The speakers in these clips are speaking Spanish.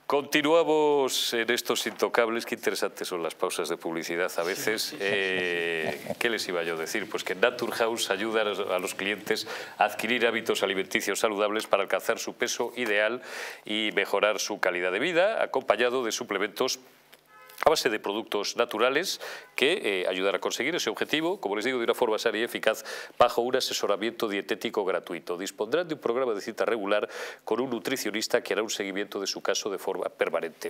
Continuamos en estos intocables. Qué interesantes son las pausas de publicidad a veces. ¿Qué les iba yo a decir? Pues que Naturhaus ayuda a los clientes a adquirir hábitos alimenticios saludables para alcanzar su peso ideal y mejorar su calidad de vida, acompañado de suplementos a base de productos naturales que ayudan a conseguir ese objetivo, como les digo, de una forma sana y eficaz, bajo un asesoramiento dietético gratuito. Dispondrán de un programa de cita regular con un nutricionista que hará un seguimiento de su caso de forma permanente.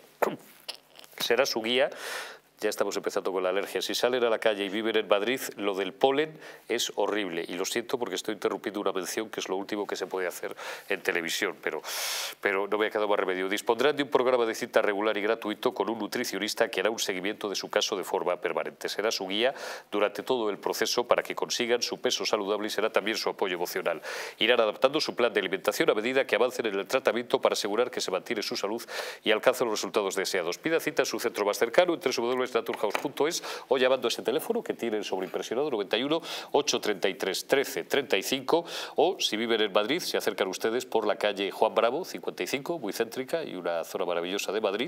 Será su guía. Ya estamos empezando con la alergia. Si salen a la calle y viven en Madrid, lo del polen es horrible. Y lo siento porque estoy interrumpiendo una mención que es lo último que se puede hacer en televisión, pero no me ha quedado más remedio. Dispondrán de un programa de cita regular y gratuito con un nutricionista que hará un seguimiento de su caso de forma permanente. Será su guía durante todo el proceso para que consigan su peso saludable y será también su apoyo emocional. Irán adaptando su plan de alimentación a medida que avancen en el tratamiento para asegurar que se mantiene su salud y alcancen los resultados deseados. Pida cita en su centro más cercano en www.naturhaus.es o llamando a ese teléfono que tienen sobreimpresionado 91 833 13 35, o si viven en Madrid se acercan ustedes por la calle Juan Bravo 55, muy céntrica y una zona maravillosa de Madrid,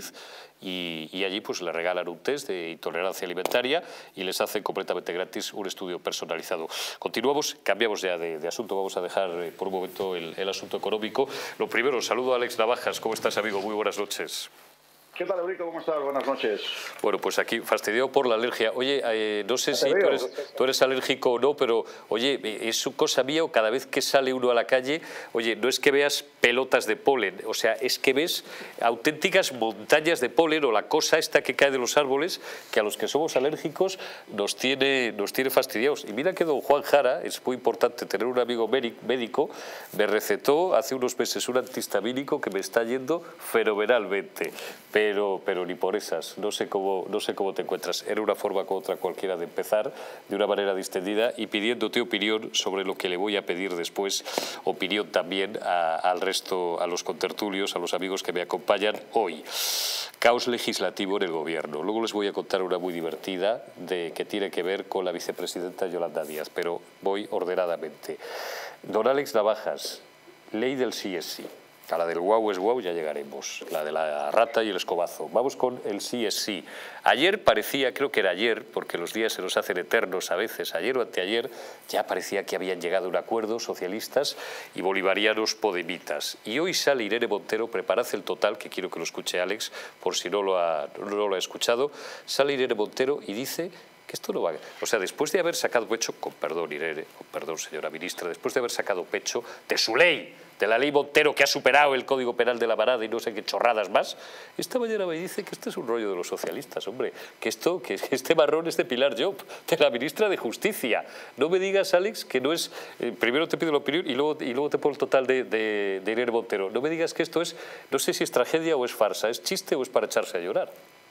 y allí pues le regalan un test de intolerancia alimentaria y les hacen completamente gratis un estudio personalizado. Continuamos, cambiamos ya de asunto, vamos a dejar por un momento el asunto económico. Lo primero, saludo a Alex Navajas. ¿Cómo estás, amigo? Muy buenas noches. ¿Qué tal, Eurico? ¿Cómo estás? Buenas noches. Bueno, pues aquí, fastidiado por la alergia. Oye, no sé si tú eres alérgico o no, pero, oye, es cosa mía o cada vez que sale uno a la calle, oye, no es que veas pelotas de polen, o sea, es que ves auténticas montañas de polen o la cosa esta que cae de los árboles, que a los que somos alérgicos nos tiene fastidiados. Y mira que don Juan Jara, es muy importante tener un amigo médico, me recetó hace unos meses un antihistamínico que me está yendo fenomenalmente. Pero ni por esas, no sé cómo te encuentras. Era una forma como otra cualquiera de empezar, de una manera distendida y pidiéndote opinión sobre lo que le voy a pedir después, opinión también al resto, a los contertulios, a los amigos que me acompañan hoy. Caos legislativo en el gobierno. Luego les voy a contar una muy divertida que tiene que ver con la vicepresidenta Yolanda Díaz, pero voy ordenadamente. Don Alex Navajas, ley del sí es sí. A la del guau es guau ya llegaremos, la de la rata y el escobazo. Vamos con el sí es sí. Ayer parecía, creo que era ayer, porque los días se nos hacen eternos a veces, ayer o anteayer, ya parecía que habían llegado a un acuerdo socialistas y bolivarianos podemitas. Y hoy sale Irene Montero, preparad el total, que quiero que lo escuche Alex, por si no lo ha escuchado. Sale Irene Montero y dice que esto no va. O sea, después de haber sacado pecho, con perdón Irene, con perdón señora ministra, después de haber sacado pecho de su ley, de la ley Montero que ha superado el Código Penal de la Varada y no sé qué chorradas más, esta mañana me dice que este es un rollo de los socialistas, hombre, que este marrón es de Pilar Llop, de la ministra de Justicia. No me digas, Alex, que no es, primero te pido la opinión y luego te pongo el total de Irene Montero. No me digas que esto es, no sé si es tragedia o es farsa, es chiste o es para echarse a llorar.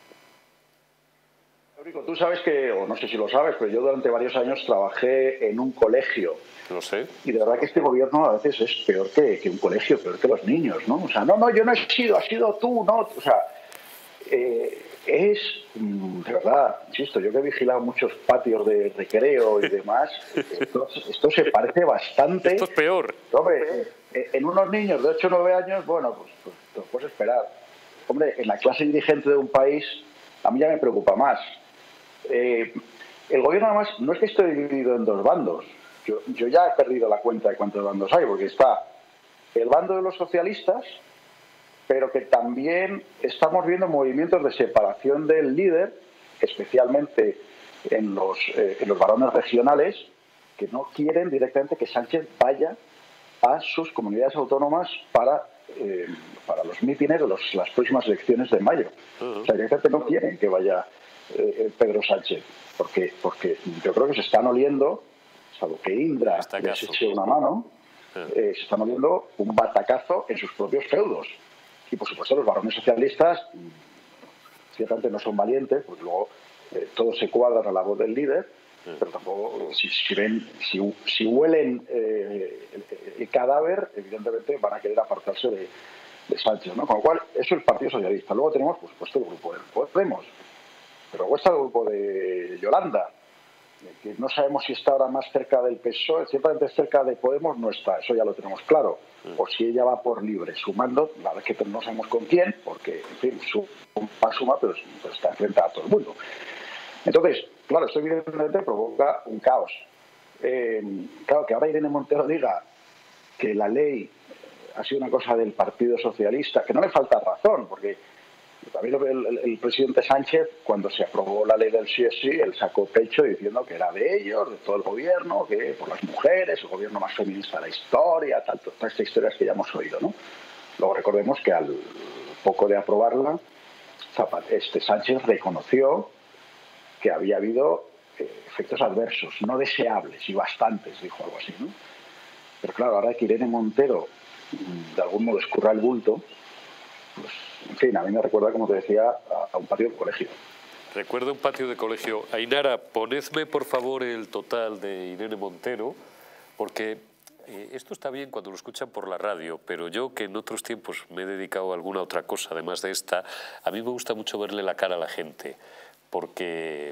Tú sabes que, o no sé si lo sabes, pero yo durante varios años trabajé en un colegio. Lo sé. Y de verdad que este gobierno a veces es peor que un colegio, peor que los niños, ¿no? O sea, no, yo no he sido, has sido tú, ¿no? O sea, de verdad, insisto, yo que he vigilado muchos patios de recreo y demás, esto se parece bastante. Esto es peor. Hombre, en unos niños de 8 o 9 años, bueno, pues te lo puedes esperar. Hombre, en la clase dirigente de un país, a mí ya me preocupa más. El gobierno además no es que esté dividido en dos bandos. Yo ya he perdido la cuenta de cuántos bandos hay, porque está el bando de los socialistas, pero que también estamos viendo movimientos de separación del líder, especialmente en los varones regionales, que no quieren directamente que Sánchez vaya a sus comunidades autónomas para los mítines de las próximas elecciones de mayo. O sea, directamente no quieren que vaya Pedro Sánchez, porque yo creo que se están oliendo, salvo que Indra les eche una mano, se están oliendo un batacazo en sus propios feudos. Y por supuesto los varones socialistas ciertamente no son valientes, pues luego todos se cuadran a la voz del líder, pero tampoco, si huelen el cadáver, evidentemente van a querer apartarse de Sánchez, ¿no? Con lo cual, eso es el Partido Socialista. Luego tenemos, por supuesto, el grupo de Podemos. Pero luego está el grupo de Yolanda. que no sabemos si está ahora más cerca del PSOE, ciertamente cerca de Podemos no está, eso ya lo tenemos claro, o si ella va por libre, sumando, la verdad es que no sabemos con quién, porque, en fin, suma, pero está enfrentada a todo el mundo. Entonces, claro, esto evidentemente provoca un caos. Claro, que ahora Irene Montero diga que la ley ha sido una cosa del Partido Socialista, que no le falta razón, porque también el presidente Sánchez, cuando se aprobó la ley del sí es sí, él sacó pecho diciendo que era de ellos, de todo el gobierno, que por las mujeres, el gobierno más feminista de la historia, todas estas historias que ya hemos oído, ¿no? Luego recordemos que al poco de aprobarla, Sánchez reconoció que había habido efectos adversos, no deseables, y bastantes, dijo algo así, ¿no? Pero claro, ahora que Irene Montero de algún modo escurra el bulto, pues, en fin, a mí me recuerda, como te decía, a un patio de colegio. Recuerda un patio de colegio. Ainara, ponedme por favor el total de Irene Montero, porque esto está bien cuando lo escuchan por la radio, pero yo, que en otros tiempos me he dedicado a alguna otra cosa, además de esta, a mí me gusta mucho verle la cara a la gente, porque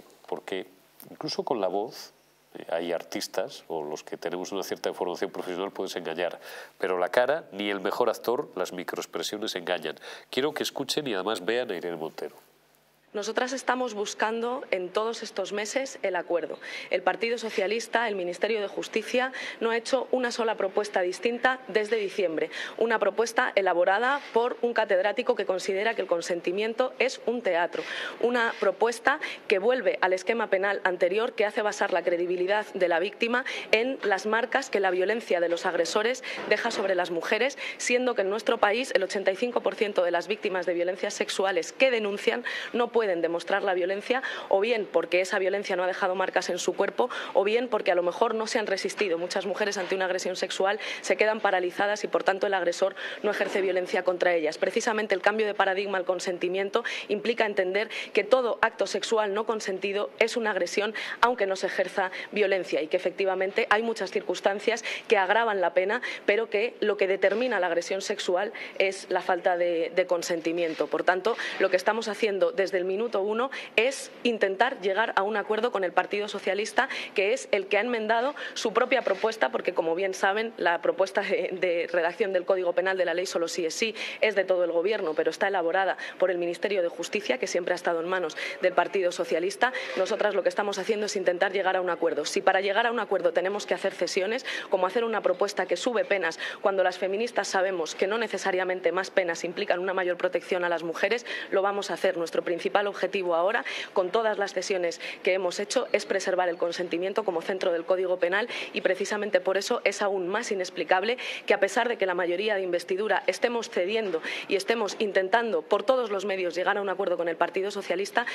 incluso con la voz hay artistas, o los que tenemos una cierta formación profesional puedes engañar, pero la cara, ni el mejor actor, las microexpresiones engañan. Quiero que escuchen y además vean a Irene Montero. Nosotras estamos buscando en todos estos meses el acuerdo. El Partido Socialista, el Ministerio de Justicia, no ha hecho una sola propuesta distinta desde diciembre. Una propuesta elaborada por un catedrático que considera que el consentimiento es un teatro. Una propuesta que vuelve al esquema penal anterior, que hace basar la credibilidad de la víctima en las marcas que la violencia de los agresores deja sobre las mujeres, siendo que en nuestro país el 85% de las víctimas de violencias sexuales que denuncian no pueden demostrar la violencia, o bien porque esa violencia no ha dejado marcas en su cuerpo, o bien porque a lo mejor no se han resistido. Muchas mujeres ante una agresión sexual se quedan paralizadas y por tanto el agresor no ejerce violencia contra ellas. Precisamente el cambio de paradigma al consentimiento implica entender que todo acto sexual no consentido es una agresión aunque no se ejerza violencia, y que efectivamente hay muchas circunstancias que agravan la pena, pero que lo que determina la agresión sexual es la falta de consentimiento. Por tanto, lo que estamos haciendo desde el minuto uno es intentar llegar a un acuerdo con el Partido Socialista, que es el que ha enmendado su propia propuesta, porque, como bien saben, la propuesta de redacción del Código Penal de la ley Solo sí es sí es de todo el Gobierno, pero está elaborada por el Ministerio de Justicia, que siempre ha estado en manos del Partido Socialista. Nosotras lo que estamos haciendo es intentar llegar a un acuerdo. Si para llegar a un acuerdo tenemos que hacer cesiones, como hacer una propuesta que sube penas cuando las feministas sabemos que no necesariamente más penas implican una mayor protección a las mujeres, lo vamos a hacer. Nuestro principal objetivo ahora, con todas las cesiones que hemos hecho, es preservar el consentimiento como centro del Código Penal, y precisamente por eso es aún más inexplicable que, a pesar de que la mayoría de investidura estemos cediendo y estemos intentando por todos los medios llegar a un acuerdo con el Partido Socialista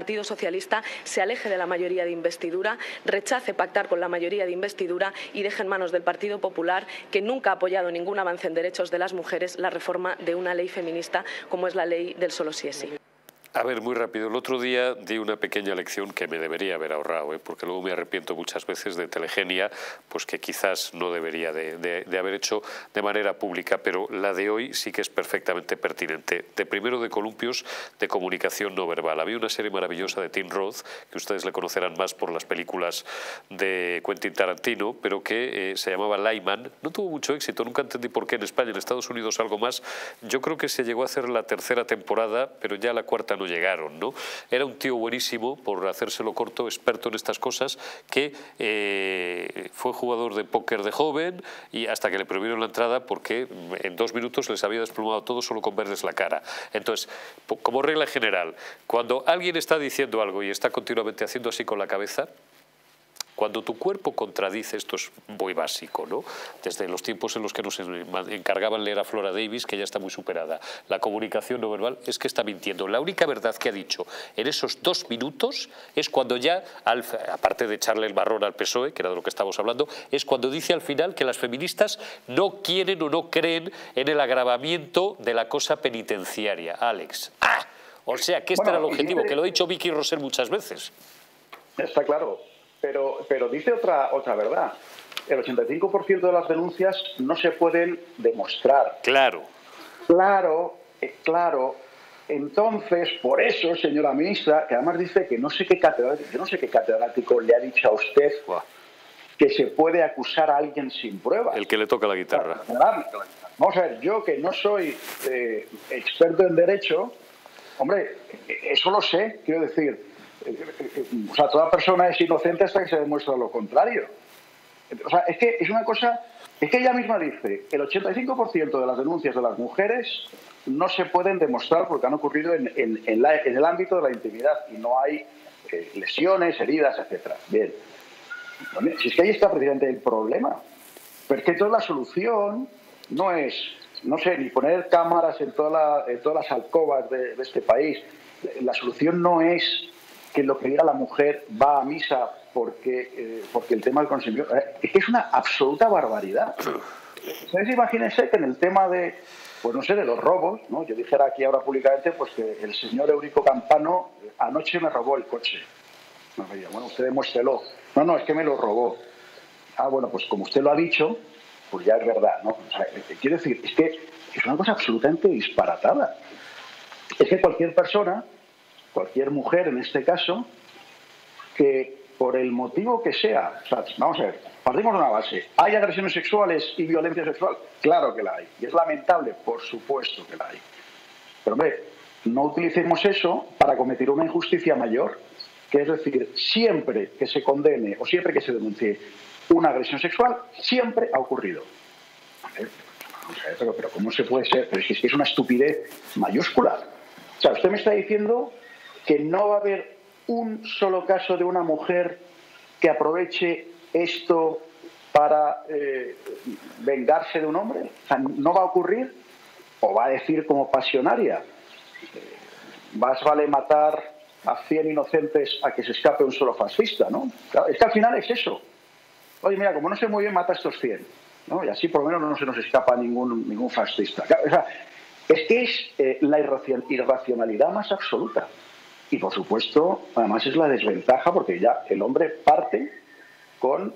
se aleje de la mayoría de investidura, rechace pactar con la mayoría de investidura y deje en manos del Partido Popular, que nunca ha apoyado ningún avance en derechos de las mujeres, la reforma de una ley feminista como es la ley del Solo sí es sí. A ver, muy rápido. El otro día di una pequeña lección que me debería haber ahorrado, porque luego me arrepiento muchas veces de telegenia, pues que quizás no debería de haber hecho de manera pública, pero la de hoy sí que es perfectamente pertinente. De primero, de columpios de comunicación no verbal. Había una serie maravillosa de Tim Roth, que ustedes le conocerán más por las películas de Quentin Tarantino, pero que se llamaba Lyman. No tuvo mucho éxito, nunca entendí por qué en España, en Estados Unidos algo más. Yo creo que se llegó a hacer la tercera temporada, pero ya la cuarta no llegaron, ¿no? Era un tío buenísimo, por hacérselo corto, experto en estas cosas, que fue jugador de póker de joven, y hasta que le prohibieron la entrada porque en 2 minutos les había desplumado todo solo con verles la cara. Entonces, como regla general, cuando alguien está diciendo algo y está continuamente haciendo así con la cabeza, cuando tu cuerpo contradice, esto es muy básico, ¿no? Desde los tiempos en los que nos encargaban leer a Flora Davis, que ya está muy superada, la comunicación no verbal es que está mintiendo. La única verdad que ha dicho en esos 2 minutos es cuando ya, aparte de echarle el marrón al PSOE, que era de lo que estábamos hablando, es cuando dice al final que las feministas no quieren o no creen en el agravamiento de la cosa penitenciaria. Alex. ¡Ah! O sea, que este era el objetivo, que lo ha dicho Vicky Roser muchas veces. Está claro. Pero dice otra verdad. El 85% de las denuncias no se pueden demostrar. Claro. Claro, Entonces, por eso, señora ministra, que además dice que no sé qué catedrático, yo no sé qué catedrático le ha dicho a usted que se puede acusar a alguien sin pruebas. El que le toca la guitarra. Vamos a ver, yo que no soy experto en derecho, hombre, eso lo sé, quiero decir, o sea, toda persona es inocente hasta que se demuestra lo contrario. O sea, es que es una cosa, es que ella misma dice, el 85% de las denuncias de las mujeres no se pueden demostrar porque han ocurrido en el ámbito de la intimidad y no hay lesiones, heridas, etcétera. Bien. Si es que ahí está precisamente el problema. Pero es que toda la solución no es, no sé, ni poner cámaras en todas las alcobas de este país. La solución no es que lo que diga la mujer va a misa porque el tema del consentimiento. Es que es una absoluta barbaridad. ¿Sabes? Imagínense que en el tema de, pues no sé, de los robos, ¿no? Yo dijera aquí ahora públicamente pues que el señor Eurico Campano anoche me robó el coche. No, me diría, bueno, usted demuéstrelo. No, es que me lo robó. Ah, bueno, pues como usted lo ha dicho, pues ya es verdad, ¿no? O sea, quiero decir, es que es una cosa absolutamente disparatada. Es que cualquier persona, cualquier mujer en este caso, que por el motivo que sea, o sea, vamos a ver, partimos de una base. ¿Hay agresiones sexuales y violencia sexual? Claro que la hay. Y es lamentable, por supuesto que la hay. Pero, hombre, no utilicemos eso para cometer una injusticia mayor. Que es decir, siempre que se condene o siempre que se denuncie una agresión sexual, siempre ha ocurrido. Pero ¿cómo se puede ser? Pero es que es una estupidez mayúscula. O sea, usted me está diciendo que no va a haber un solo caso de una mujer que aproveche esto para vengarse de un hombre. O sea, no va a ocurrir, o va a decir como pasionaria, más vale matar a 100 inocentes a que se escape un solo fascista, ¿no? Claro, es que al final es eso. Oye, mira, como no sé muy bien, mata a estos 100, ¿no? Y así por lo menos no se nos escapa ningún fascista. Claro, o sea, es que es la irracionalidad más absoluta. Y por supuesto, además es la desventaja, porque ya el hombre parte con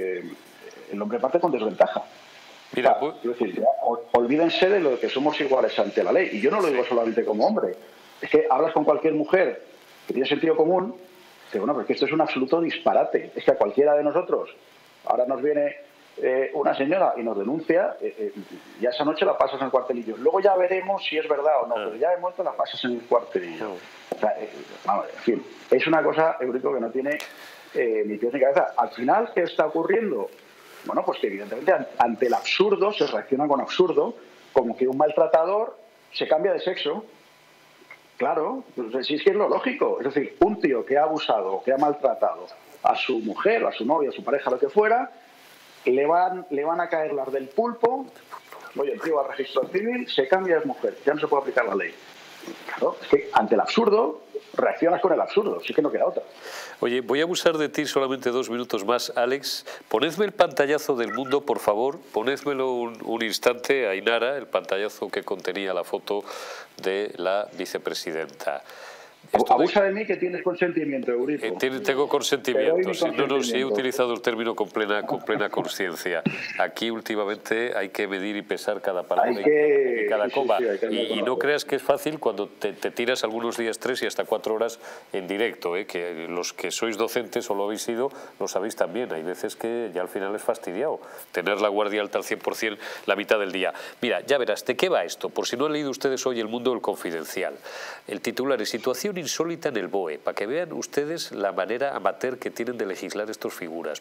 desventaja. Mira, pues, quiero decir, ya, olvídense de lo que somos iguales ante la ley. Y yo no lo digo solamente como hombre. Es que hablas con cualquier mujer que tiene sentido común, que bueno, porque esto es un absoluto disparate. Es que a cualquiera de nosotros, ahora nos viene una señora y nos denuncia, ya esa noche la pasas en el cuartelillo. Luego ya veremos si es verdad o no, pero ya de muerto la pasas en el cuartelillo. O sea, vamos, en fin, es una cosa, Eurico, que no tiene ni pies ni cabeza. Al final, ¿qué está ocurriendo? Bueno, pues que evidentemente ante el absurdo se reacciona con absurdo, como que un maltratador se cambia de sexo. Claro, pues sí, es que es lo lógico. Es decir, un tío que ha abusado, que ha maltratado a su mujer, a su novia, a su pareja, lo que fuera, le van a caer las del pulpo. Oye, el tío va al registro civil, se cambia de mujer, ya no se puede aplicar la ley. Claro, es que ante el absurdo reaccionas con el absurdo, sí que no queda otra. Oye, voy a abusar de ti solamente 2 minutos más, Alex. Ponedme el pantallazo del Mundo, por favor. Ponédmelo un instante, Ainara, el pantallazo que contenía la foto de la vicepresidenta. Abusa de mí que tienes consentimiento, Eurico. Tengo consentimiento. No, sí he utilizado el término con plena conciencia. Aquí últimamente hay que medir y pesar cada palabra y cada coma. Y no creas que es fácil cuando te tiras algunos días 3 y hasta 4 horas en directo, que los que sois docentes o lo habéis sido, lo sabéis también. Hay veces que ya al final es fastidiado tener la guardia alta al 100% la mitad del día. Mira, ya verás, ¿de qué va esto? Por si no han leído ustedes hoy El Mundo del Confidencial. El titular es situación insólita en el BOE, para que vean ustedes la manera amateur que tienen de legislar estas figuras,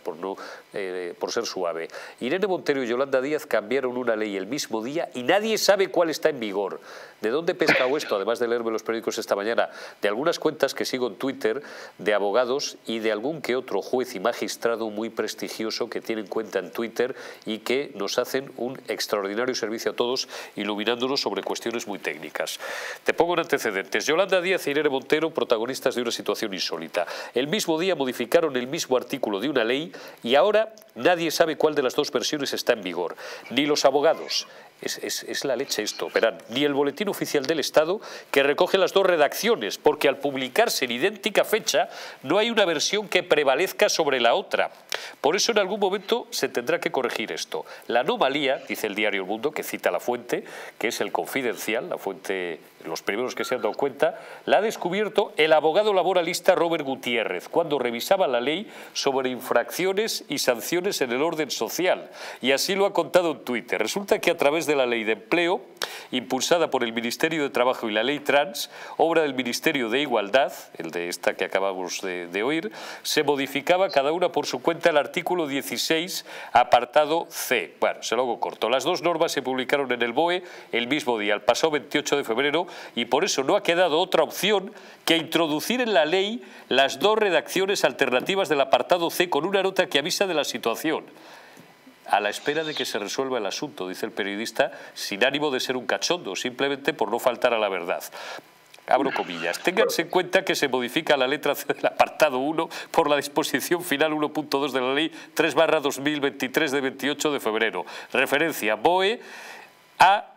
por ser suave. Irene Montero y Yolanda Díaz cambiaron una ley el mismo día y nadie sabe cuál está en vigor. ¿De dónde he pescado esto? Además de leerme los periódicos esta mañana, de algunas cuentas que sigo en Twitter, de abogados y de algún que otro juez y magistrado muy prestigioso que tienen cuenta en Twitter y que nos hacen un extraordinario servicio a todos, iluminándonos sobre cuestiones muy técnicas. Te pongo en antecedentes. Yolanda Díaz e Irene Montero, protagonistas de una situación insólita. El mismo día modificaron el mismo artículo de una ley y ahora nadie sabe cuál de las dos versiones está en vigor. Ni los abogados, Es la leche esto. Verán, ni el Boletín Oficial del Estado, que recoge las dos redacciones, porque al publicarse en idéntica fecha no hay una versión que prevalezca sobre la otra. Por eso en algún momento se tendrá que corregir esto. La anomalía, dice el diario El Mundo, que cita la fuente, que es el Confidencial, la fuente, los primeros que se han dado cuenta, la ha descubierto el abogado laboralista Robert Gutiérrez cuando revisaba la ley sobre infracciones y sanciones en el orden social. Y así lo ha contado en Twitter. Resulta que a través de la Ley de Empleo, impulsada por el Ministerio de Trabajo y la Ley Trans, obra del Ministerio de Igualdad, el de esta que acabamos de oír, se modificaba cada una por su cuenta el artículo 16, apartado C. Bueno, se lo hago corto. Las dos normas se publicaron en el BOE el mismo día, el pasado 28 de febrero, y por eso no ha quedado otra opción que introducir en la ley las dos redacciones alternativas del apartado C con una nota que avisa de la situación. A la espera de que se resuelva el asunto, dice el periodista, sin ánimo de ser un cachondo, simplemente por no faltar a la verdad. Abro comillas. Ténganse en cuenta que se modifica la letra C del apartado 1 por la disposición final 1.2 de la ley 3/2023 de 28 de febrero. Referencia BOE a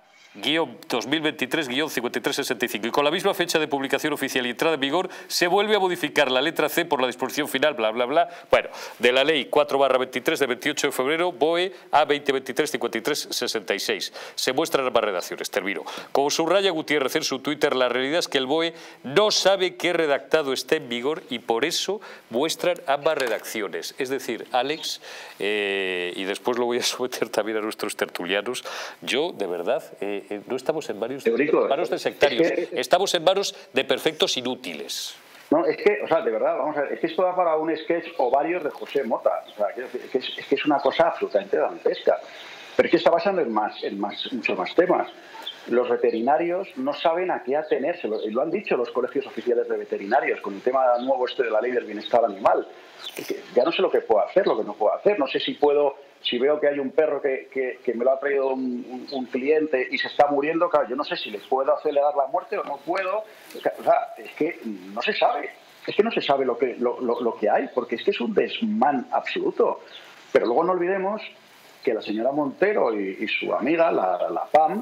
2023-5365, y con la misma fecha de publicación oficial y entrada en vigor se vuelve a modificar la letra C por la disposición final, bla, bla, bla, bueno, de la ley 4/23 de 28 de febrero, BOE A 2023-5366. Se muestran ambas redacciones, termino. Como subraya Gutiérrez en su Twitter, la realidad es que el BOE no sabe qué redactado está en vigor y por eso muestran ambas redacciones. Es decir, Alex, y después lo voy a someter también a nuestros tertulianos, yo, de verdad, no estamos en manos de sectarios, estamos en manos de perfectos inútiles. No, es que, o sea, de verdad, vamos a ver, es que esto da para un sketch o varios de José Mota. O sea, es que es una cosa absolutamente dantesca. Pero es que está basando en muchos más temas. Los veterinarios no saben a qué atenerse, y lo han dicho los colegios oficiales de veterinarios con el tema nuevo de la ley del bienestar animal. Ya no sé lo que puedo hacer, lo que no puedo hacer. No sé si veo que hay un perro que me lo ha traído un cliente y se está muriendo, claro, yo no sé si le puedo acelerar la muerte o no puedo. O sea, es que no se sabe. Es que no se sabe lo que hay, porque es que es un desmán absoluto. Pero luego no olvidemos que la señora Montero y su amiga, la PAM,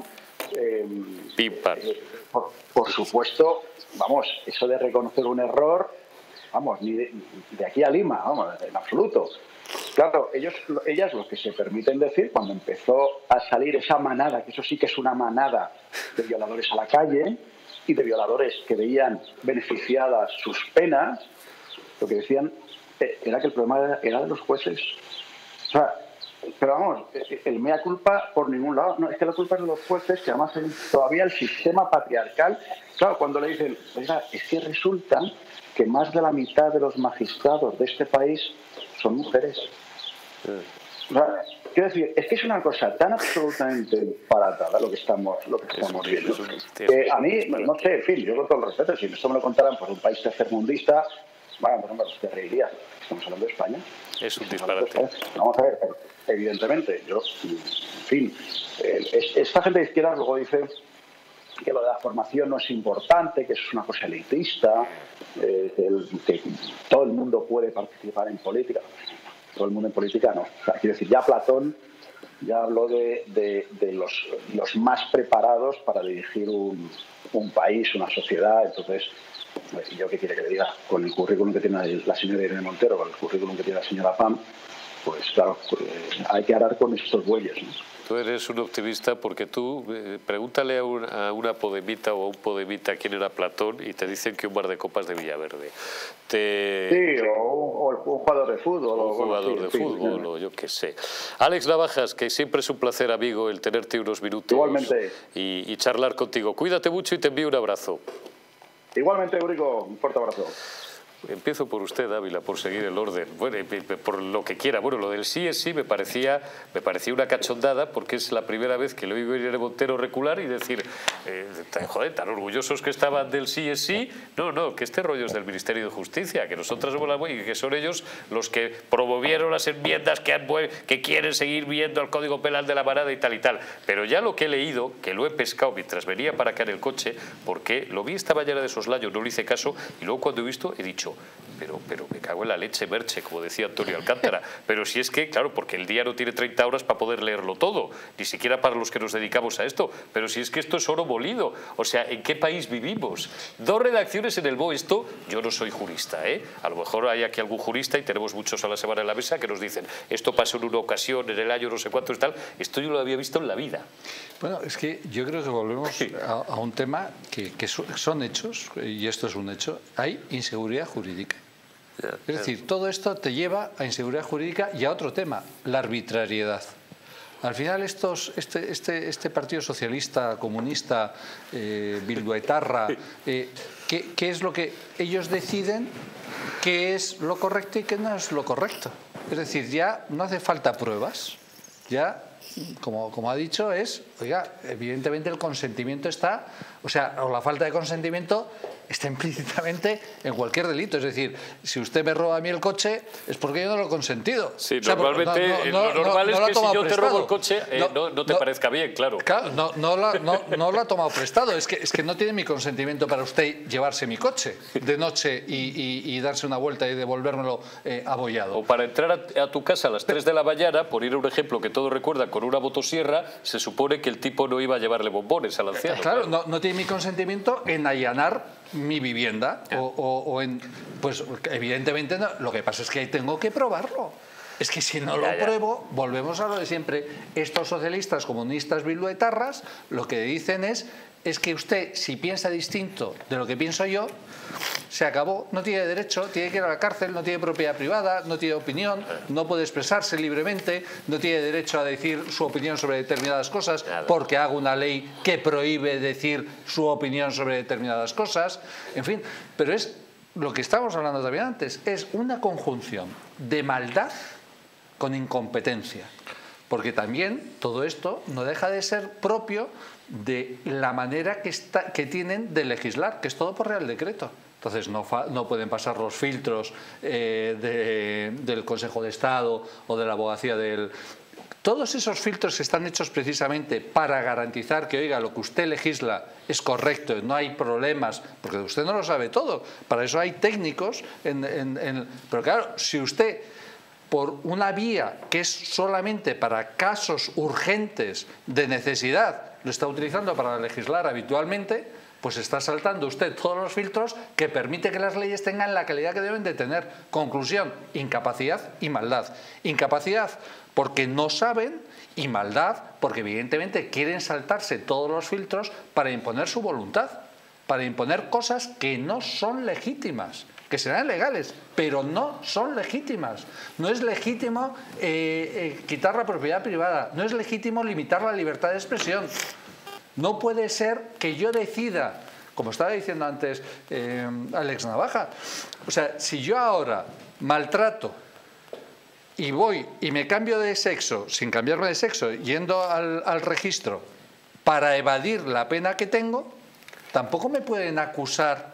por supuesto, vamos, eso de reconocer un error, vamos, ni de aquí a Lima, vamos, en absoluto. Claro, ellas lo que se permiten decir, cuando empezó a salir esa manada, que eso sí que es una manada de violadores a la calle y de violadores que veían beneficiadas sus penas, lo que decían era que el problema era de los jueces. O sea, pero vamos, el mea culpa por ningún lado. No, es que la culpa es de los jueces, que además todavía el sistema patriarcal. Claro, cuando le dicen, oiga, es que resulta que más de la mitad de los magistrados de este país son mujeres. O sea, quiero decir, es que es una cosa tan absolutamente disparatada lo que estamos viendo. A mí, no sé, en fin, yo con todo el respeto, si esto me lo contaran por un país tercermundista, bueno, pues hombre, te reiría. Estamos hablando de España. Es un disparate. Vamos a ver, evidentemente, yo, en fin, esta gente de izquierda luego dice que lo de la formación no es importante, que eso es una cosa elitista, que todo el mundo puede participar en política. Todo el mundo en política no. O sea, quiero decir, ya Platón ya habló de los más preparados para dirigir un país, una sociedad. Entonces, ¿yo qué quiere que le diga? Con el currículum que tiene la señora Irene Montero, con el currículum que tiene la señora Pam, pues claro, hay que arar con estos bueyes, ¿no? Tú eres un optimista porque tú, pregúntale a una podemita o a un podemita quién era Platón y te dicen que un bar de copas de Villaverde. Sí, o un jugador de fútbol. O un jugador de fútbol, o yo qué sé. Alex Navajas, que siempre es un placer, amigo, el tenerte unos minutos. Igualmente. Y charlar contigo. Cuídate mucho y te envío un abrazo. Igualmente, Eurico, un fuerte abrazo. Empiezo por usted, Ávila, por seguir el orden. Bueno, por lo que quiera. Bueno, lo del sí es sí me parecía una cachondada porque es la primera vez que le oigo a Irene Montero recular y decir, joder, tan orgullosos que estaban del sí es sí. No, que este rollo es del Ministerio de Justicia, que nosotras somos y que son ellos los que promovieron las enmiendas que quieren seguir viendo el Código Penal de la manada y tal y tal. Pero ya lo que he leído, que lo he pescado mientras venía para acá en el coche, porque lo vi esta mañana de soslayo, no le hice caso, y luego cuando he visto he dicho, dicho, pero me cago en la leche, Merche, como decía Antonio Alcántara. Pero si es que, claro, porque el día no tiene 30 horas para poder leerlo todo, ni siquiera para los que nos dedicamos a esto, pero si es que esto es oro molido. O sea, ¿en qué país vivimos? 2 redacciones en el BOE. Esto, yo no soy jurista, ¿eh? A lo mejor hay aquí algún jurista, y tenemos muchos a la semana en la mesa, que nos dicen, esto pasó en una ocasión, en el año no sé cuánto y tal. Esto yo lo había visto en la vida. Bueno, es que yo creo que volvemos a un tema que son hechos, y esto es un hecho. Hay inseguridad jurídica. Es decir, todo esto te lleva a inseguridad jurídica y a otro tema, la arbitrariedad. Al final este Partido Socialista, Comunista, bilduetarra, ¿qué es lo que ellos deciden? ¿Qué es lo correcto y qué no es lo correcto? Es decir, ya no hace falta pruebas, ya, como ha dicho, oiga, evidentemente el consentimiento está, o la falta de consentimiento está implícitamente en cualquier delito. Es decir, si usted me roba a mí el coche, es porque yo no lo he consentido. Sí, normalmente lo normal es que si yo te robo el coche no te parezca bien, claro. Claro, no lo ha tomado prestado. Es que no tiene mi consentimiento para usted llevarse mi coche de noche y darse una vuelta y devolvérmelo abollado. O para entrar a tu casa a las 3 de la mañana, por ir a un ejemplo que todos recuerdan, con una motosierra, se supone que el tipo no iba a llevarle bombones al anciano. Claro, no tiene mi consentimiento en allanar mi vivienda pues evidentemente no. Lo que pasa es que tengo que probarlo. Es que si no lo pruebo, volvemos a lo de siempre. Estos socialistas, comunistas, bilduetarras, lo que dicen es que usted, si piensa distinto de lo que pienso yo, se acabó, no tiene derecho, tiene que ir a la cárcel, no tiene propiedad privada, no tiene opinión, no puede expresarse libremente, no tiene derecho a decir su opinión sobre determinadas cosas porque haga una ley que prohíbe decir su opinión sobre determinadas cosas. En fin, pero es lo que estábamos hablando también antes, es una conjunción de maldad con incompetencia. Porque también todo esto no deja de ser propio de la manera que tienen de legislar, que es todo por Real Decreto. Entonces no pueden pasar los filtros del Consejo de Estado o de la abogacía del... Todos esos filtros que están hechos precisamente para garantizar que, oiga, lo que usted legisla es correcto, no hay problemas, porque usted no lo sabe todo. Para eso hay técnicos. Pero claro, si usted, por una vía que es solamente para casos urgentes de necesidad, lo está utilizando para legislar habitualmente, pues está saltando usted todos los filtros que permite que las leyes tengan la calidad que deben de tener. Conclusión, incapacidad y maldad. Incapacidad porque no saben, y maldad porque evidentemente quieren saltarse todos los filtros para imponer su voluntad, para imponer cosas que no son legítimas, que serán legales, pero no son legítimas. No es legítimo quitar la propiedad privada, no es legítimo limitar la libertad de expresión. No puede ser que yo decida, como estaba diciendo antes Alex Navaja, o sea, si yo ahora maltrato y voy y me cambio de sexo, sin cambiarme de sexo, yendo al registro para evadir la pena que tengo, tampoco me pueden acusar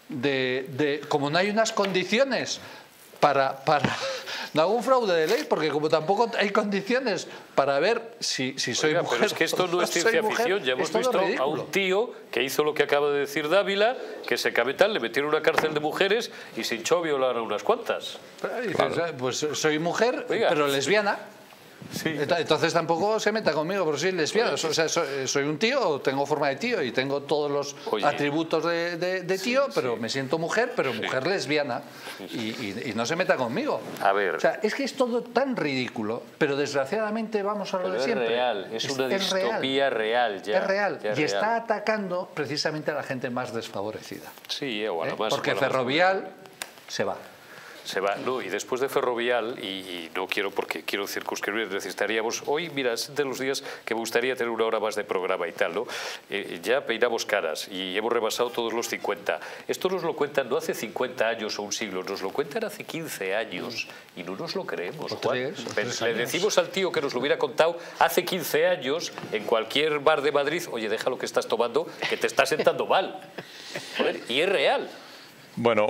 como no hay unas condiciones para no hago un fraude de ley, porque como tampoco hay condiciones para ver si soy mujer. Pero es que esto no es ciencia ficción. Ya hemos visto a un tío que hizo lo que acaba de decir Dávila, que se cabe tal, le metieron en una cárcel de mujeres y se hinchó a violar a unas cuantas. Pues soy mujer, pero lesbiana. Sí. Entonces tampoco se meta conmigo, pero soy lesbiana. O sea, soy un tío, tengo forma de tío y tengo todos los atributos de tío, pero me siento mujer, pero mujer lesbiana. Y no se meta conmigo. A ver. O sea, es que es todo tan ridículo, pero desgraciadamente vamos a lo de siempre. Es real, es una distopía real. Ya, es real. Ya es y real. Está atacando precisamente a la gente más desfavorecida. Sí, bueno, porque Ferrovial se va. Se va, no, y después de Ferrovial, y no quiero porque quiero circunscribir, necesitaríamos, hoy, mira, es de los días que me gustaría tener una hora más de programa y tal, ¿no? Ya peinamos caras y hemos rebasado todos los 50. Esto nos lo cuentan no hace 50 años o un siglo, nos lo cuentan hace 15 años y no nos lo creemos, Juan. Le decimos al tío que nos lo hubiera contado hace 15 años en cualquier bar de Madrid, oye, deja lo que estás tomando, que te está sentando mal. Joder, y es real. Bueno...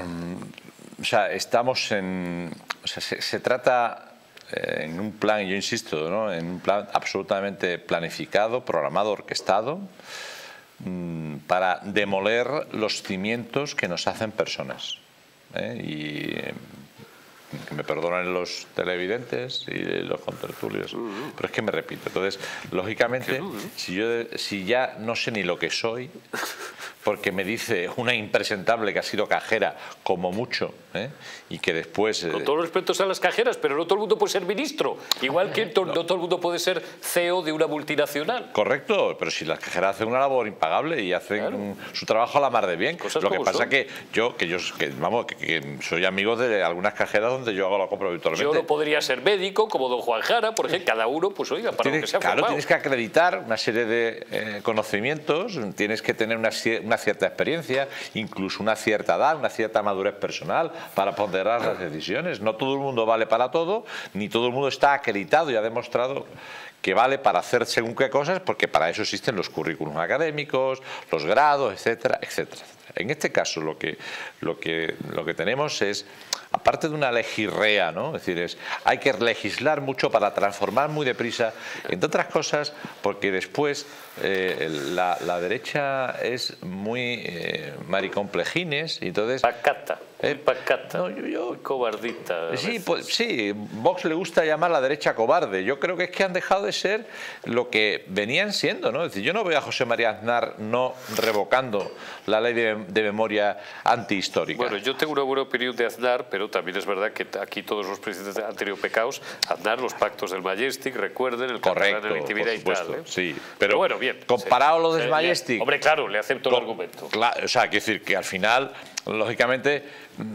O sea, estamos en... O sea, se trata en un plan, yo insisto, ¿no? En un plan absolutamente planificado, programado, orquestado, para demoler los cimientos que nos hacen personas. y que me perdonen los televidentes y los contertulios, pero es que me repito. Entonces, lógicamente, si ya no sé ni lo que soy, porque me dice una impresentable que ha sido cajera como mucho, y que después... Con todos los respetos a las cajeras, pero no todo el mundo puede ser ministro, igual que no todo el mundo puede ser CEO de una multinacional. Correcto, pero si las cajeras hacen una labor impagable y hacen su trabajo a la mar de bien. Lo que pasa que yo soy amigo de algunas cajeras donde yo hago la compra habitualmente. Yo no podría ser médico como don Juan Jara, por ejemplo, cada uno, pues oiga, para lo que sea formado. Claro, tienes que acreditar una serie de conocimientos, tienes que tener una cierta experiencia, incluso una cierta edad, una cierta madurez personal para ponderar las decisiones. No todo el mundo vale para todo, ni todo el mundo está acreditado y ha demostrado que vale para hacer según qué cosas, porque para eso existen los currículums académicos, los grados, etcétera, etcétera. En este caso lo que tenemos es, aparte de una legirrea, ¿no? Es decir, hay que legislar mucho para transformar muy deprisa, entre otras cosas, porque después la derecha es muy maricomplejines, y entonces... Pacata. Pacata. No, yo cobardita. Sí, Vox le gusta llamar a la derecha cobarde. Yo creo que es que han dejado de ser lo que venían siendo, ¿no? Es decir, yo no veo a José María Aznar no revocando la ley de memoria antihistórica. Bueno, yo tengo una buena opinión de Aznar, pero también es verdad que aquí todos los presidentes han tenido pecados. Aznar, los pactos del Majestic, recuerden, el catalán de la intimidad y tal. Sí, pero bueno, bien. Comparado a lo del Majestic... Hombre, claro, le acepto el argumento. Claro, o sea, quiero decir que al final, lógicamente...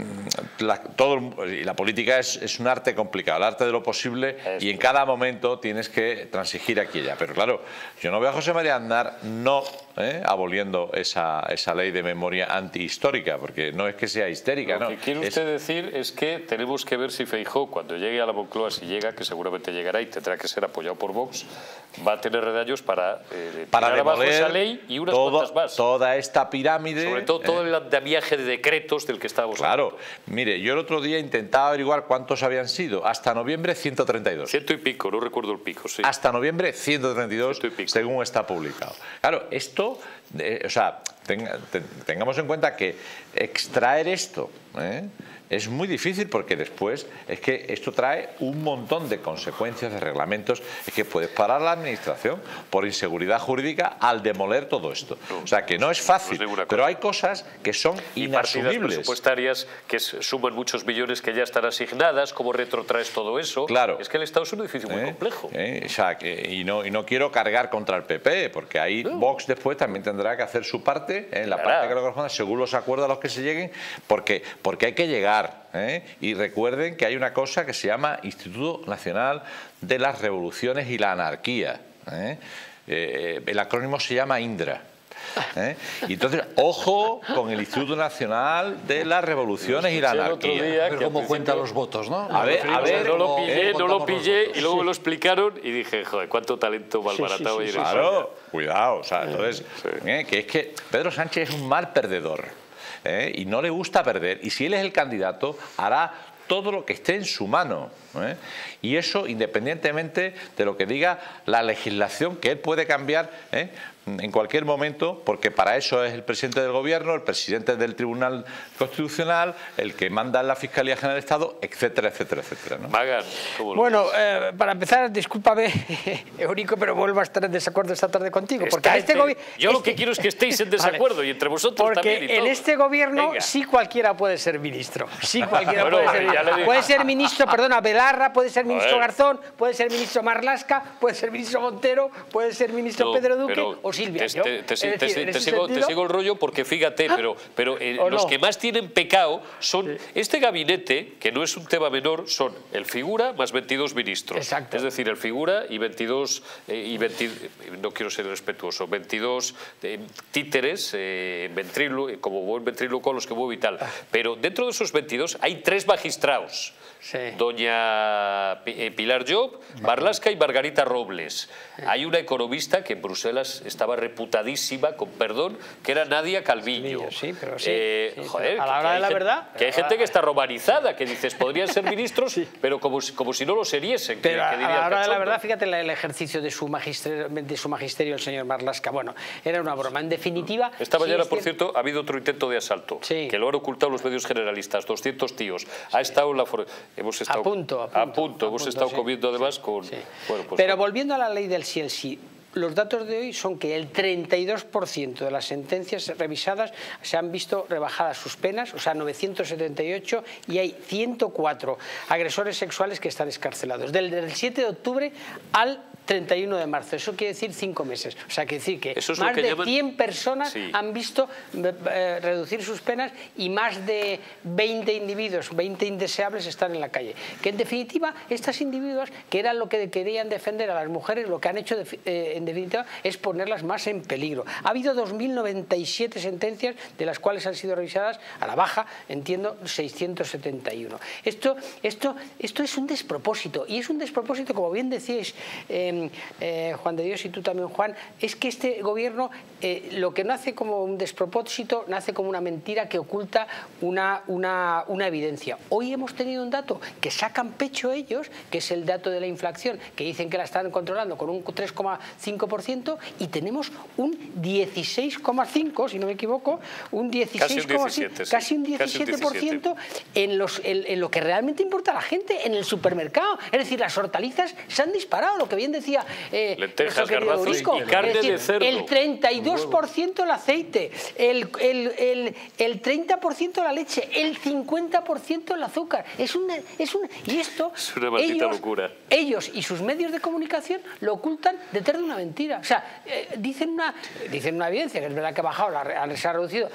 la política es un arte complicado, el arte de lo posible, y en cada momento tienes que transigir aquí y allá. Pero claro, yo no veo a José María Aznar no aboliendo esa ley de memoria antihistórica, porque no es que sea histérica. Lo que quiere usted decir es que tenemos que ver si Feijóo, cuando llegue a la Moncloa, si llega, que seguramente llegará y tendrá que ser apoyado por Vox, va a tener redaños para demoler esa ley y unas cuantas más. Toda esta pirámide. Sobre todo el andamiaje de decretos del que estábamos hablando. Claro, mire, yo el otro día intentaba averiguar cuántos habían sido. Hasta noviembre, 132. Ciento y pico, no recuerdo el pico, sí. Hasta noviembre, 132, según está publicado. Claro, esto, o sea, tengamos en cuenta que extraer esto es muy difícil, porque después es que esto trae un montón de consecuencias, de reglamentos. Es que puedes parar la administración por inseguridad jurídica al demoler todo esto. O sea, que no es fácil, pero hay cosas que son inasumibles. Y partidas presupuestarias que suman muchos millones que ya están asignadas. ¿Cómo retrotraes todo eso? Claro. Es que el Estado es un edificio muy complejo. O sea, y no quiero cargar contra el PP, porque ahí Vox después también tendrá que hacer su parte, en la parte que le corresponda, según los acuerdos a los que se lleguen, porque hay que llegar. Y recuerden que hay una cosa que se llama Instituto Nacional de las Revoluciones y la Anarquía. El acrónimo se llama INDRA. Y entonces, ojo con el Instituto Nacional de las Revoluciones y la Anarquía. A ver cómo cuenta los votos, ¿no? A ver, no lo pillé y luego me lo explicaron y dije, joder, cuánto talento malbaratado hay en eso. Claro, cuidado. O sea, entonces, que es que Pedro Sánchez es un mal perdedor. Y no le gusta perder, y si él es el candidato hará todo lo que esté en su mano, y eso independientemente de lo que diga la legislación, que él puede cambiar en cualquier momento, porque para eso es el presidente del gobierno, el presidente del Tribunal Constitucional, el que manda en la Fiscalía General del Estado, etcétera, etcétera, etcétera, ¿no? Magan, bueno, para empezar, discúlpame, Eurico, pero vuelvo a estar en desacuerdo esta tarde contigo, porque yo lo que quiero es que estéis en desacuerdo, y entre vosotros también. Porque en este gobierno sí cualquiera puede ser ministro, sí cualquiera puede ser ministro. Puede ser ministro, perdona, Belarra, puede ser ministro Garzón, puede ser ministro Marlaska, puede ser ministro Montero, puede ser ministro Pedro Duque o Silvia. Te sigo el rollo, porque fíjate, pero los que más tienen pecado son este gabinete, que no es un tema menor, son el figura más 22 ministros. Exacto. Es decir, el figura y 22, no quiero ser irrespetuoso, 22 títeres, como buen ventríloco, los que muevo y tal. Pero dentro de esos 22 hay 3 magistrados. Sí. Doña Pilar Llop, Marlaska y Margarita Robles. Hay una economista que en Bruselas está estaba reputadísima, con perdón, que era Nadia Calviño. Sí, pero joder, a la hora de la verdad... Que hay gente que está romanizada, que dices, podrían ser ministros, pero como si no lo seriesen. Pero a la hora de la verdad, fíjate el ejercicio de su magisterio, el señor Marlaska. Bueno, era una broma. En definitiva... Esta mañana, por cierto, ha habido otro intento de asalto, que lo han ocultado los medios generalistas, 200 tíos. Ha estado en la... Hemos estado... A punto. Hemos estado comiendo además con... Bueno, pues, pero volviendo a la ley del sí, el sí. Los datos de hoy son que el 32% de las sentencias revisadas se han visto rebajadas sus penas, o sea, 978, y hay 104 agresores sexuales que están excarcelados. Del 7 de octubre al 31 de marzo, eso quiere decir 5 meses. O sea, quiere decir que más de 100 personas han visto reducir sus penas y más de 20 individuos, 20 indeseables están en la calle. Que en definitiva, estas individuos, que eran lo que querían defender a las mujeres, lo que han hecho en definitiva es ponerlas más en peligro. Ha habido 2.097 sentencias, de las cuales han sido revisadas a la baja, entiendo, 671. Esto es un despropósito, y es un despropósito, como bien decíais, Juan de Dios y tú también, Juan, es que este gobierno lo que nace como un despropósito, nace como una mentira que oculta una evidencia. Hoy hemos tenido un dato que sacan pecho ellos, que es el dato de la inflación, que dicen que la están controlando con un 3,5%, y tenemos un 16,5%, si no me equivoco, un 16,5%, casi un 17% en lo que realmente importa a la gente, en el supermercado. Es decir, las hortalizas se han disparado, lo que bien decía lentejas, garbanzos y carne de cerdo. El 32% el aceite, el 30% la leche, el 50% el azúcar. Y esto es una maldita locura. Ellos y sus medios de comunicación lo ocultan detrás de una mentira. O sea, dicen una evidencia, que es verdad que ha bajado, se ha reducido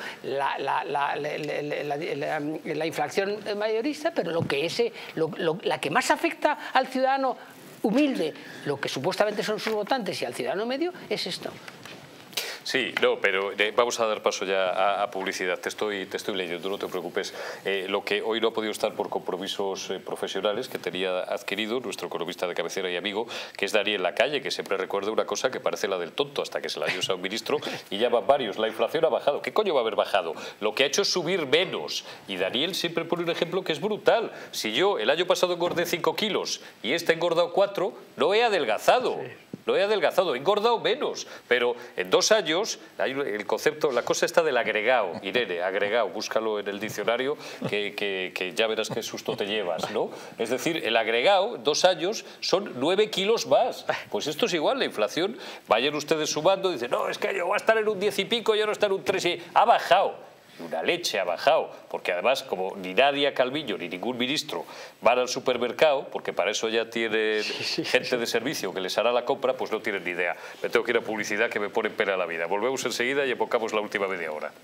la inflación mayorista, pero la que más afecta al ciudadano humilde, lo que supuestamente son sus votantes, y al ciudadano medio, es esto. Sí, no, pero vamos a dar paso ya a publicidad. Te estoy leyendo, no te preocupes. Lo que hoy no ha podido estar por compromisos profesionales que tenía adquirido nuestro economista de cabecera y amigo, que es Daniel Lacalle, que siempre recuerda una cosa que parece la del tonto hasta que se la dio a un ministro, y ya van varios. La inflación ha bajado. ¿Qué coño va a haber bajado? Lo que ha hecho es subir menos. Y Daniel siempre pone un ejemplo que es brutal. Si yo el año pasado engordé 5 kilos y este he engordado 4, no he adelgazado. Lo he adelgazado, he engordado menos, pero en 2 años hay el concepto, la cosa está del agregado, Irene, agregado, búscalo en el diccionario que ya verás qué susto te llevas, ¿no? Es decir, el agregado, 2 años, son 9 kilos más. Pues esto es igual, la inflación, vayan ustedes sumando, dicen, no, es que yo voy a estar en un 10 y pico, yo no estar en un 3 y... Ha bajado. Una leche ha bajado, porque además como ni Nadia Calviño ni ningún ministro van al supermercado, porque para eso ya tienen gente de servicio que les hará la compra, pues no tienen ni idea. Me tengo que ir a publicidad que me pone en pena la vida. Volvemos enseguida y enfocamos la última media hora.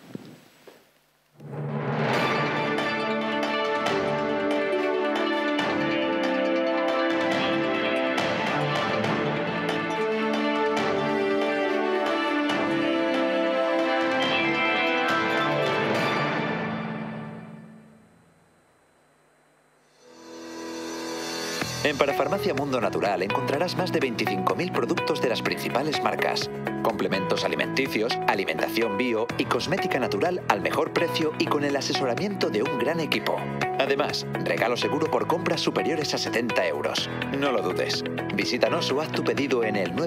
En Parafarmacia Mundo Natural encontrarás más de 25.000 productos de las principales marcas, complementos alimenticios, alimentación bio y cosmética natural al mejor precio y con el asesoramiento de un gran equipo. Además, regalo seguro por compras superiores a 70 euros. No lo dudes. Visítanos o haz tu pedido en el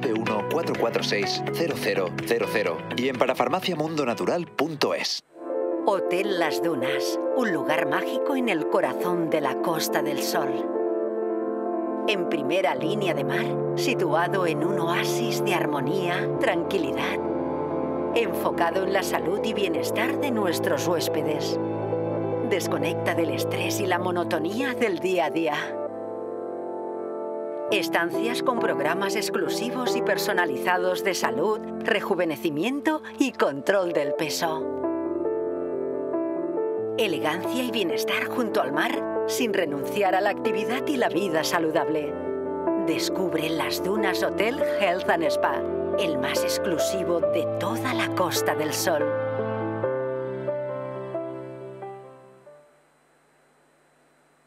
914460000 y en parafarmaciamundonatural.es. Hotel Las Dunas, un lugar mágico en el corazón de la Costa del Sol. En primera línea de mar, situado en un oasis de armonía, tranquilidad, enfocado en la salud y bienestar de nuestros huéspedes. Desconecta del estrés y la monotonía del día a día. Estancias con programas exclusivos y personalizados de salud, rejuvenecimiento y control del peso. Elegancia y bienestar junto al mar, sin renunciar a la actividad y la vida saludable. Descubre Las Dunas Hotel Health and Spa, el más exclusivo de toda la Costa del Sol.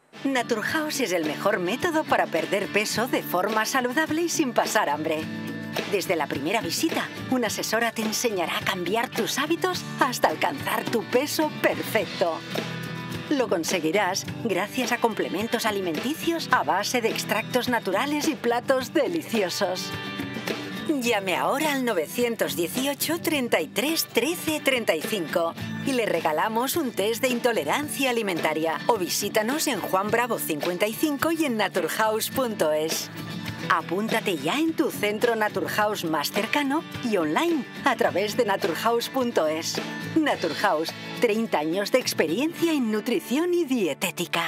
Naturhaus es el mejor método para perder peso de forma saludable y sin pasar hambre. Desde la primera visita, una asesora te enseñará a cambiar tus hábitos hasta alcanzar tu peso perfecto. Lo conseguirás gracias a complementos alimenticios a base de extractos naturales y platos deliciosos. Llame ahora al 918 33 13 35 y le regalamos un test de intolerancia alimentaria. O visítanos en Juan Bravo 55 y en naturhaus.es. Apúntate ya en tu centro Naturhaus más cercano y online a través de naturhaus.es. Naturhaus, 30 años de experiencia en nutrición y dietética.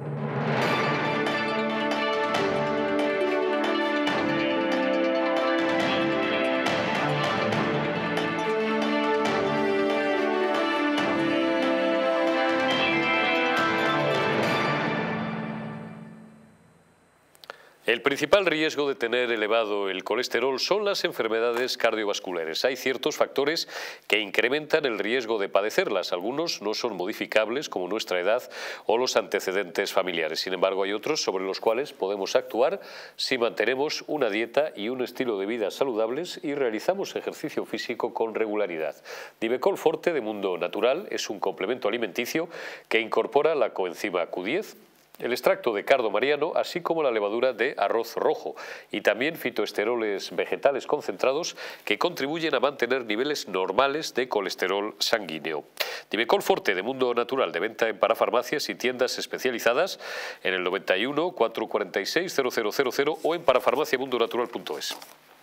El principal riesgo de tener elevado el colesterol son las enfermedades cardiovasculares. Hay ciertos factores que incrementan el riesgo de padecerlas. Algunos no son modificables, como nuestra edad o los antecedentes familiares. Sin embargo, hay otros sobre los cuales podemos actuar si mantenemos una dieta y un estilo de vida saludables y realizamos ejercicio físico con regularidad. Divecol Forte de Mundo Natural es un complemento alimenticio que incorpora la coenzima Q10, el extracto de cardo mariano, así como la levadura de arroz rojo y también fitoesteroles vegetales concentrados que contribuyen a mantener niveles normales de colesterol sanguíneo. Divecol Forte de Mundo Natural, de venta en parafarmacias y tiendas especializadas en el 91 446 0000 o en parafarmaciamundonatural.es.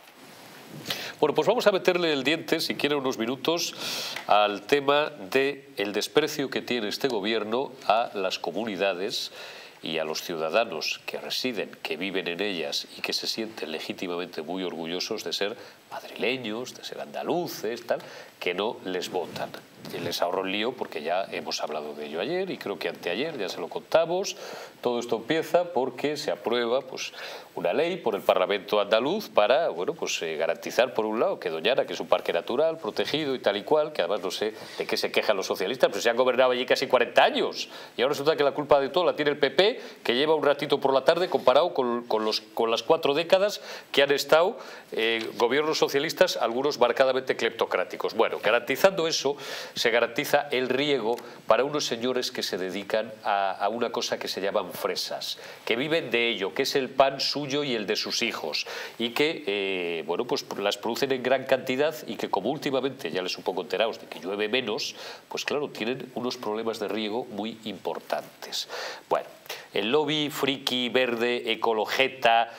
Bueno, pues vamos a meterle el diente, si quieren unos minutos, al tema del desprecio que tiene este gobierno a las comunidades y a los ciudadanos que residen, que viven en ellas y que se sienten legítimamente muy orgullosos de ser madrileños, de ser andaluces, tal, que no les votan. Y les ahorro el lío porque ya hemos hablado de ello ayer y creo que anteayer ya se lo contamos. Todo esto empieza porque se aprueba pues, una ley por el Parlamento andaluz para garantizar, por un lado, que Doñana, que es un parque natural, protegido y tal y cual, que además no sé de qué se quejan los socialistas, pero se han gobernado allí casi 40 años y ahora resulta que la culpa de todo la tiene el PP, que lleva un ratito por la tarde comparado con las 4 décadas que han estado gobiernos socialistas, algunos marcadamente cleptocráticos. Bueno, garantizando eso, se garantiza el riego para unos señores que se dedican a una cosa que se llaman fresas, que viven de ello, que es el pan suyo y el de sus hijos, y que pues las producen en gran cantidad y que, como últimamente ya les un poco enterados de que llueve menos, pues claro, tienen unos problemas de riego muy importantes. Bueno, el lobby friki, verde, ecologeta,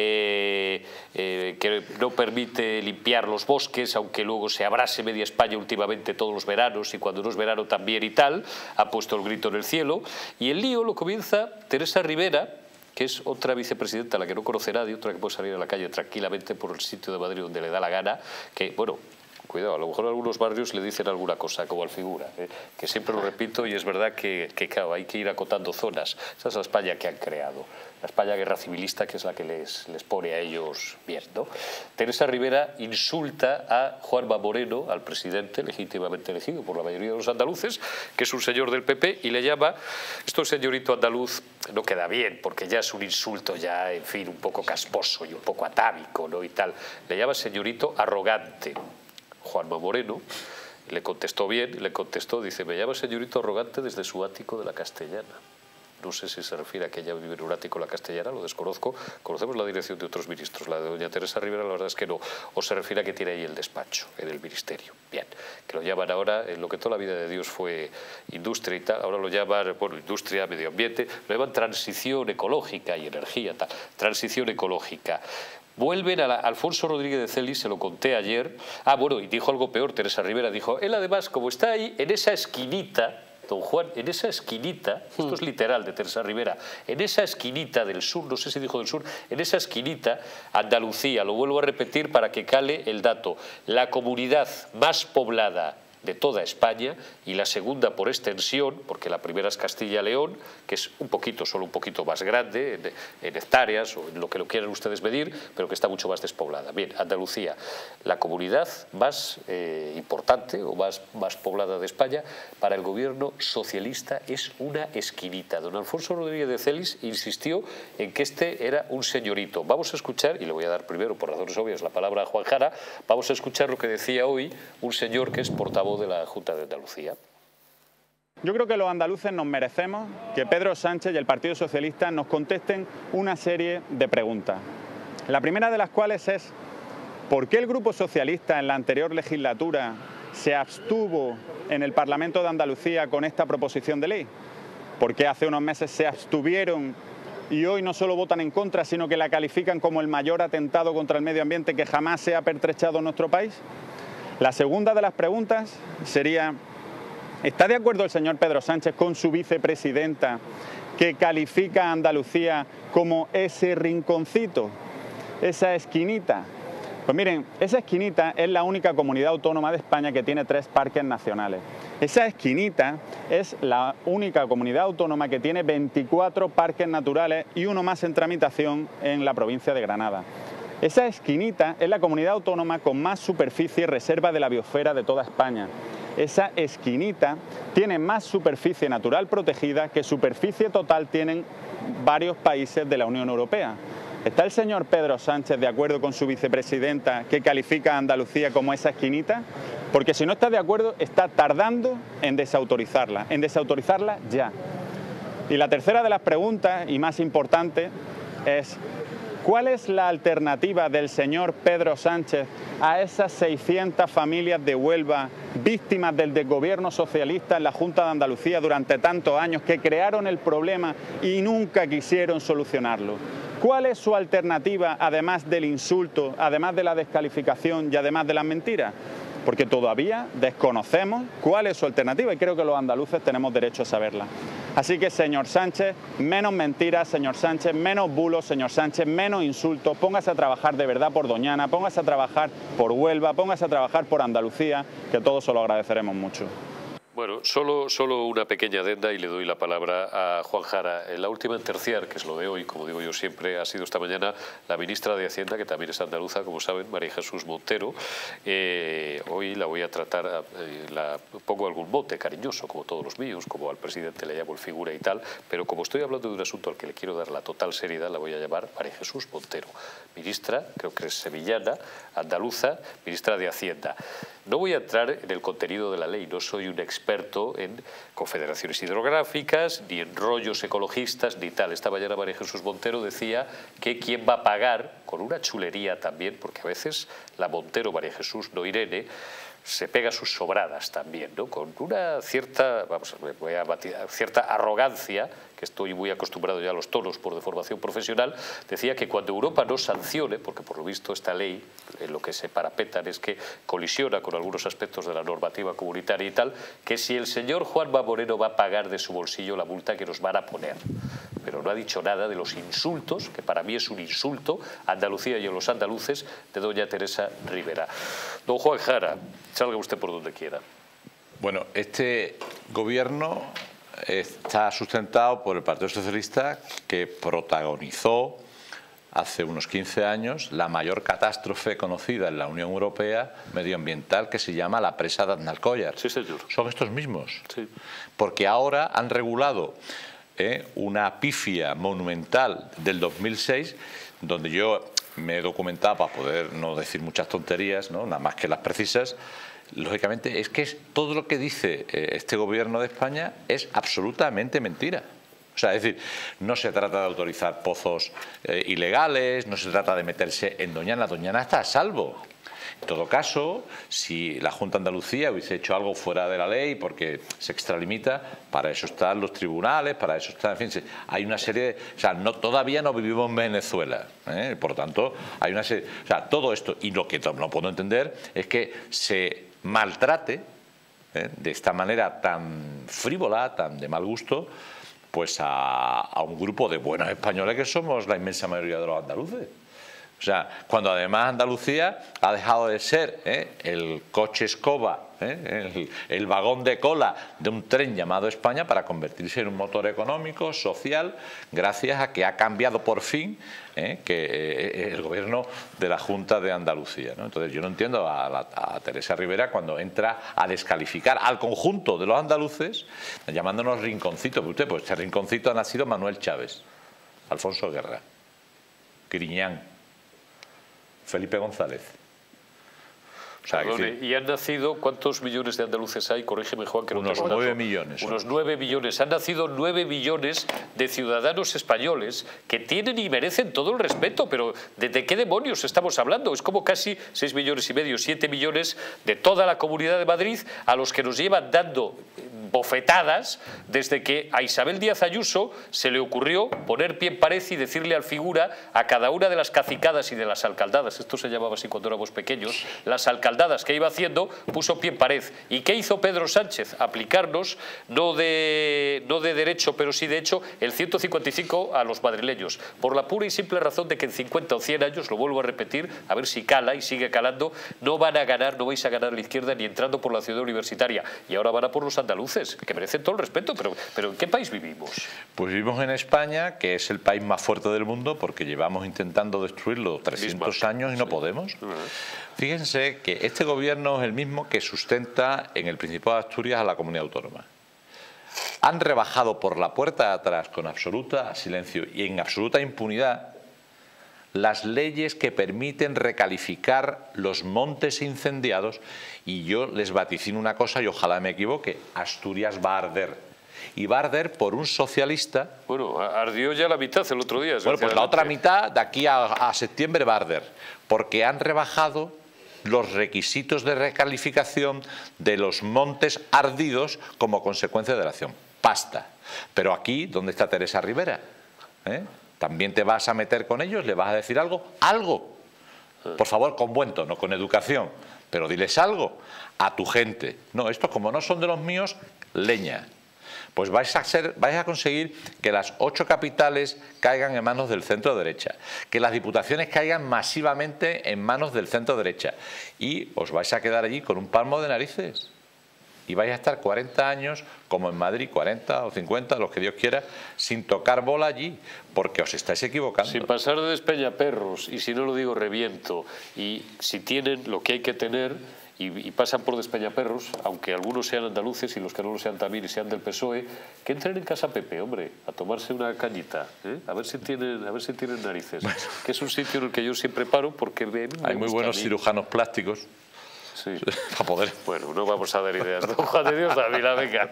que no permite limpiar los bosques, aunque luego se abrase media España últimamente todos los veranos y cuando no es verano también y tal, ha puesto el grito en el cielo. Y el lío lo comienza Teresa Rivera, que es otra vicepresidenta a la que no conoce nadie, otra que puede salir a la calle tranquilamente por el sitio de Madrid donde le da la gana, que, bueno, cuidado, a lo mejor algunos barrios le dicen alguna cosa, como al Figura, que siempre lo repito y es verdad que claro, hay que ir acotando zonas. Esa es la España que han creado, la España guerra civilista, que es la que les pone a ellos bien, ¿no? Teresa Rivera insulta a Juanma Moreno, al presidente legítimamente elegido por la mayoría de los andaluces, que es un señor del PP, y le llama, esto el señorito andaluz no queda bien, porque ya es un insulto ya, en fin, un poco casposo y un poco atávico, ¿no? Y tal, le llama señorito arrogante. Juanma Moreno le contestó bien, le contestó, dice, me llama señorito arrogante desde su ático de la Castellana. No sé si se refiere a que ella vive en un ático de la Castellana, lo desconozco. Conocemos la dirección de otros ministros, la de doña Teresa Rivera la verdad es que no. O se refiere a que tiene ahí el despacho, en el ministerio. Bien, que lo llaman ahora, en lo que toda la vida de Dios fue industria y tal, ahora lo llaman, bueno, industria, medio ambiente, lo llaman transición ecológica y energía, tal, transición ecológica. Vuelven a Alfonso Rodríguez de Celis, se lo conté ayer. Ah, bueno, y dijo algo peor, Teresa Rivera, dijo, él además, como está ahí, en esa esquinita, don Juan, en esa esquinita, esto es literal de Teresa Rivera, en esa esquinita del sur, no sé si dijo del sur, en esa esquinita, Andalucía, lo vuelvo a repetir para que cale el dato, la comunidad más poblada de toda España, y la segunda por extensión, porque la primera es Castilla-León, que es un poquito, solo un poquito más grande en hectáreas o en lo que lo quieran ustedes medir, pero que está mucho más despoblada. Bien, Andalucía, la comunidad más importante o más poblada de España, para el gobierno socialista es una esquinita. Don Alfonso Rodríguez de Celis insistió en que este era un señorito. Vamos a escuchar, y le voy a dar primero, por razones obvias, la palabra a Juan Jara. Vamos a escuchar lo que decía hoy un señor que es portavoz de la Junta de Andalucía. Yo creo que los andaluces nos merecemos que Pedro Sánchez y el Partido Socialista nos contesten una serie de preguntas. La primera de las cuales es: ¿por qué el Grupo Socialista en la anterior legislatura se abstuvo en el Parlamento de Andalucía con esta proposición de ley? ¿Por qué hace unos meses se abstuvieron y hoy no solo votan en contra, sino que la califican como el mayor atentado contra el medio ambiente que jamás se ha pertrechado en nuestro país? La segunda de las preguntas sería: ¿está de acuerdo el señor Pedro Sánchez con su vicepresidenta, que califica a Andalucía como ese rinconcito, esa esquinita? Pues miren, esa esquinita es la única comunidad autónoma de España que tiene 3 parques nacionales. Esa esquinita es la única comunidad autónoma que tiene 24 parques naturales y uno más en tramitación en la provincia de Granada. Esa esquinita es la comunidad autónoma con más superficie y reserva de la biosfera de toda España. Esa esquinita tiene más superficie natural protegida que superficie total tienen varios países de la Unión Europea. ¿Está el señor Pedro Sánchez de acuerdo con su vicepresidenta que califica a Andalucía como esa esquinita? Porque si no está de acuerdo, está tardando en desautorizarla ya. Y la tercera de las preguntas, y más importante, es: ¿cuál es la alternativa del señor Pedro Sánchez a esas 600 familias de Huelva víctimas del desgobierno socialista en la Junta de Andalucía durante tantos años, que crearon el problema y nunca quisieron solucionarlo? ¿Cuál es su alternativa, además del insulto, además de la descalificación y además de las mentiras? Porque todavía desconocemos cuál es su alternativa y creo que los andaluces tenemos derecho a saberla. Así que, señor Sánchez, menos mentiras, señor Sánchez, menos bulos, señor Sánchez, menos insultos. Póngase a trabajar de verdad por Doñana, póngase a trabajar por Huelva, póngase a trabajar por Andalucía, que todos se lo agradeceremos mucho. Bueno, solo una pequeña adenda y le doy la palabra a Juan Jara. En la última en terciar, que es lo de hoy, como digo yo siempre, ha sido esta mañana la ministra de Hacienda, que también es andaluza, como saben, María Jesús Montero. Hoy la voy a tratar, la pongo algún mote cariñoso, como todos los míos, como al presidente le llamo el figura y tal, pero como estoy hablando de un asunto al que le quiero dar la total seriedad, la voy a llamar María Jesús Montero. Ministra, creo que es sevillana, andaluza, ministra de Hacienda. No voy a entrar en el contenido de la ley, no soy un experto en confederaciones hidrográficas, ni en rollos ecologistas, ni tal. Esta mañana María Jesús Montero decía que quién va a pagar, con una chulería también, porque a veces la Montero, María Jesús, no Irene, se pega sus sobradas también, ¿no? Con una cierta, cierta arrogancia, que estoy muy acostumbrado ya a los tonos por deformación profesional, decía que cuando Europa no sancione, porque por lo visto esta ley en lo que se parapetan es que colisiona con algunos aspectos de la normativa comunitaria y tal, que si el señor Juanma Moreno va a pagar de su bolsillo la multa que nos van a poner. Pero no ha dicho nada de los insultos, que para mí es un insulto, a Andalucía y a los andaluces, de doña Teresa Rivera. Don Juan Jara, salga usted por donde quiera. Bueno, este gobierno está sustentado por el Partido Socialista, que protagonizó hace unos 15 años la mayor catástrofe conocida en la Unión Europea medioambiental, que se llama la presa de Aznalcóllar. Sí, señor. Son estos mismos. Sí. Porque ahora han regulado una pifia monumental del 2006, donde yo me he documentado para poder no decir muchas tonterías, ¿no? Nada más que las precisas. Lógicamente es que todo lo que dice este gobierno de España es absolutamente mentira. O sea, es decir, no se trata de autorizar pozos ilegales, no se trata de meterse en Doñana. Doñana está a salvo. En todo caso, si la Junta de Andalucía hubiese hecho algo fuera de la ley porque se extralimita, para eso están los tribunales, para eso está, en fin, hay una serie de... O sea, todavía no vivimos en Venezuela, por tanto, hay una serie... O sea, todo esto, y lo que no puedo entender es que se maltrate de esta manera tan frívola, tan de mal gusto, pues a un grupo de buenos españoles que somos la inmensa mayoría de los andaluces. O sea, cuando además Andalucía ha dejado de ser el coche escoba, el vagón de cola de un tren llamado España, para convertirse en un motor económico, social, gracias a que ha cambiado por fin el gobierno de la Junta de Andalucía, ¿no? Entonces yo no entiendo a Teresa Rivera cuando entra a descalificar al conjunto de los andaluces llamándonos rinconcitos. Usted, pues este rinconcito ha nacido Manuel Chávez, Alfonso Guerra, Griñán, Felipe González. O sea, y han nacido, ¿cuántos millones de andaluces hay? Corrígeme, Juan, que no unos 9 millones. Unos 9 millones. Han nacido 9 millones de ciudadanos españoles que tienen y merecen todo el respeto, pero ¿de qué demonios estamos hablando? Es como casi 6 millones y medio, 7 millones de toda la Comunidad de Madrid a los que nos llevan dando bofetadas desde que a Isabel Díaz Ayuso se le ocurrió poner pie en pared y decirle al figura a cada una de las cacicadas y de las alcaldadas, esto se llamaba así cuando éramos pequeños, las alcaldadas que iba haciendo, puso pie en pared. ¿Y qué hizo Pedro Sánchez? Aplicarnos, no de derecho, pero sí de hecho, el 155 a los madrileños, por la pura y simple razón de que en 50 o 100 años, lo vuelvo a repetir, a ver si cala y sigue calando, no van a ganar, no vais a ganar a la izquierda ni entrando por la ciudad universitaria, y ahora van a por los andaluces, que merecen todo el respeto, pero ¿en qué país vivimos? Pues vivimos en España, que es el país más fuerte del mundo, porque llevamos intentando destruirlo 300 años y no podemos. Fíjense que este gobierno es el mismo que sustenta en el Principado de Asturias a la comunidad autónoma. Han rebajado por la puerta de atrás, con absoluta silencio y en absoluta impunidad, las leyes que permiten recalificar los montes incendiados, y yo les vaticino una cosa y ojalá me equivoque: Asturias va a arder. Y va a arder por un socialista. Bueno, ardió ya la mitad el otro día. Bueno, pues la otra mitad de aquí a septiembre va a arder, porque han rebajado los requisitos de recalificación de los montes ardidos como consecuencia de la acción. Basta. Pero aquí, ¿dónde está Teresa Rivera? ¿También te vas a meter con ellos? ¿Le vas a decir algo? ¡Algo! Por favor, con buen tono, con educación. Pero diles algo a tu gente. No, estos como no son de los míos, leña. Pues vais a conseguir que las 8 capitales caigan en manos del centro derecha, que las diputaciones caigan masivamente en manos del centro derecha, y os vais a quedar allí con un palmo de narices. Y vais a estar 40 años, como en Madrid, 40 o 50, los que Dios quiera, sin tocar bola allí, porque os estáis equivocando. Sin pasar de despeñaperros, y si no lo digo reviento, y si tienen lo que hay que tener y pasan por despeñaperros, aunque algunos sean andaluces y los que no lo sean también y sean del PSOE, que entren en Casa Pepe, hombre, a tomarse una cañita, a ver si tienen narices, bueno, que es un sitio en el que yo siempre paro porque hay muy buenos cirujanos plásticos. Sí. Para poder. Bueno, no vamos a dar ideas, ¿no? Juan de Dios, Dávila, venga.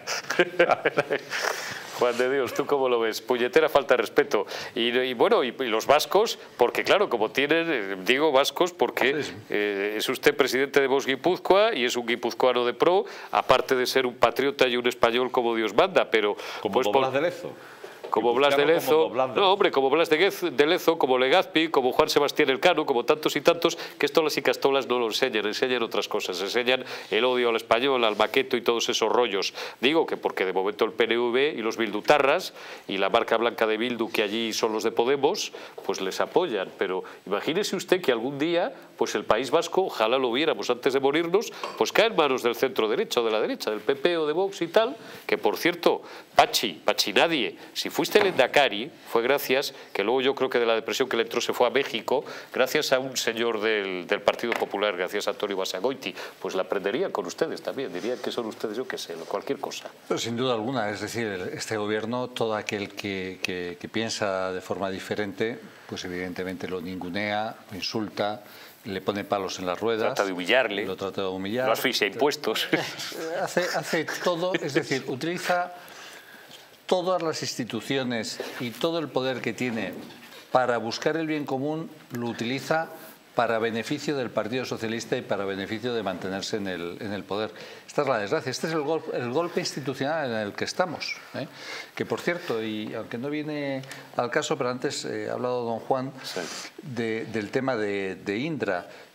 Juan de Dios, ¿tú cómo lo ves? Puñetera falta de respeto. Y bueno, y los vascos, porque claro, como tienen, digo vascos porque es usted presidente de Vox Guipúzcoa y es un guipuzcoano de pro, aparte de ser un patriota y un español como Dios manda, pero... Como pues, Blas de Lezo. Como Blas de Lezo, no hombre, como Blas de Lezo, como Legazpi, como Juan Sebastián Elcano, como tantos y tantos, que Estolas y Castolas no lo enseñan otras cosas, enseñan el odio al español, al maqueto y todos esos rollos. Digo que porque de momento el PNV y los bildutarras y la marca blanca de Bildu, que allí son los de Podemos, pues les apoyan, pero imagínese usted que algún día, pues el País Vasco, ojalá lo viéramos antes de morirnos, pues cae en manos del centro derecha o de la derecha, del PP o de Vox y tal, que por cierto, Pachi nadie, si fuiste el Endacari, fue gracias, que luego yo creo que de la depresión que le entró se fue a México, gracias a un señor del Partido Popular, gracias a Antonio Basagoiti, pues la aprendería con ustedes también, diría que son ustedes, yo qué sé, cualquier cosa. Pero sin duda alguna, es decir, este gobierno, todo aquel que piensa de forma diferente, pues evidentemente lo ningunea, lo insulta, le pone palos en las ruedas. Trata de humillarle. Lo trata de humillar. Lo asfixia impuestos. Hace todo, es decir, utiliza todas las instituciones y todo el poder que tiene para buscar el bien común, lo utiliza para beneficio del Partido Socialista y para beneficio de mantenerse en el poder. Esta es la desgracia, este es el golpe institucional en el que estamos. Que por cierto, y aunque no viene al caso, pero antes ha hablado don Juan del tema de Indra.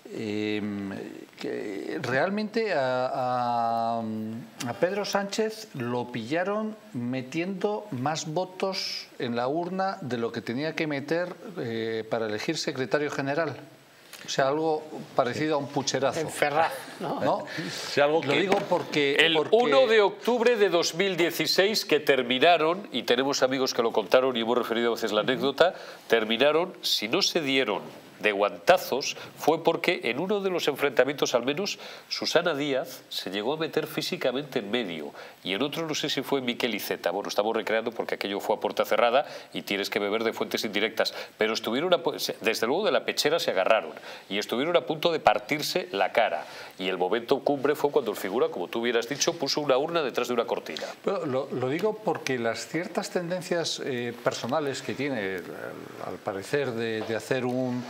que realmente a Pedro Sánchez lo pillaron metiendo más votos en la urna de lo que tenía que meter para elegir secretario general. O sea, algo parecido a un pucherazo. En Ferraz, ¿no? Sí, algo Lo digo porque... El 1 de octubre de 2016, que terminaron, y tenemos amigos que lo contaron y hemos referido a veces la anécdota, terminaron, si no se dieron de guantazos, fue porque en uno de los enfrentamientos al menos Susana Díaz se llegó a meter físicamente en medio, y en otro no sé si fue Miquel Iceta. Bueno, estamos recreando porque aquello fue a puerta cerrada y tienes que beber de fuentes indirectas, pero estuvieron desde luego de la pechera se agarraron y estuvieron a punto de partirse la cara, y el momento cumbre fue cuando el figura, como tú hubieras dicho, puso una urna detrás de una cortina. Pero lo digo porque las ciertas tendencias personales que tiene, al parecer, de hacer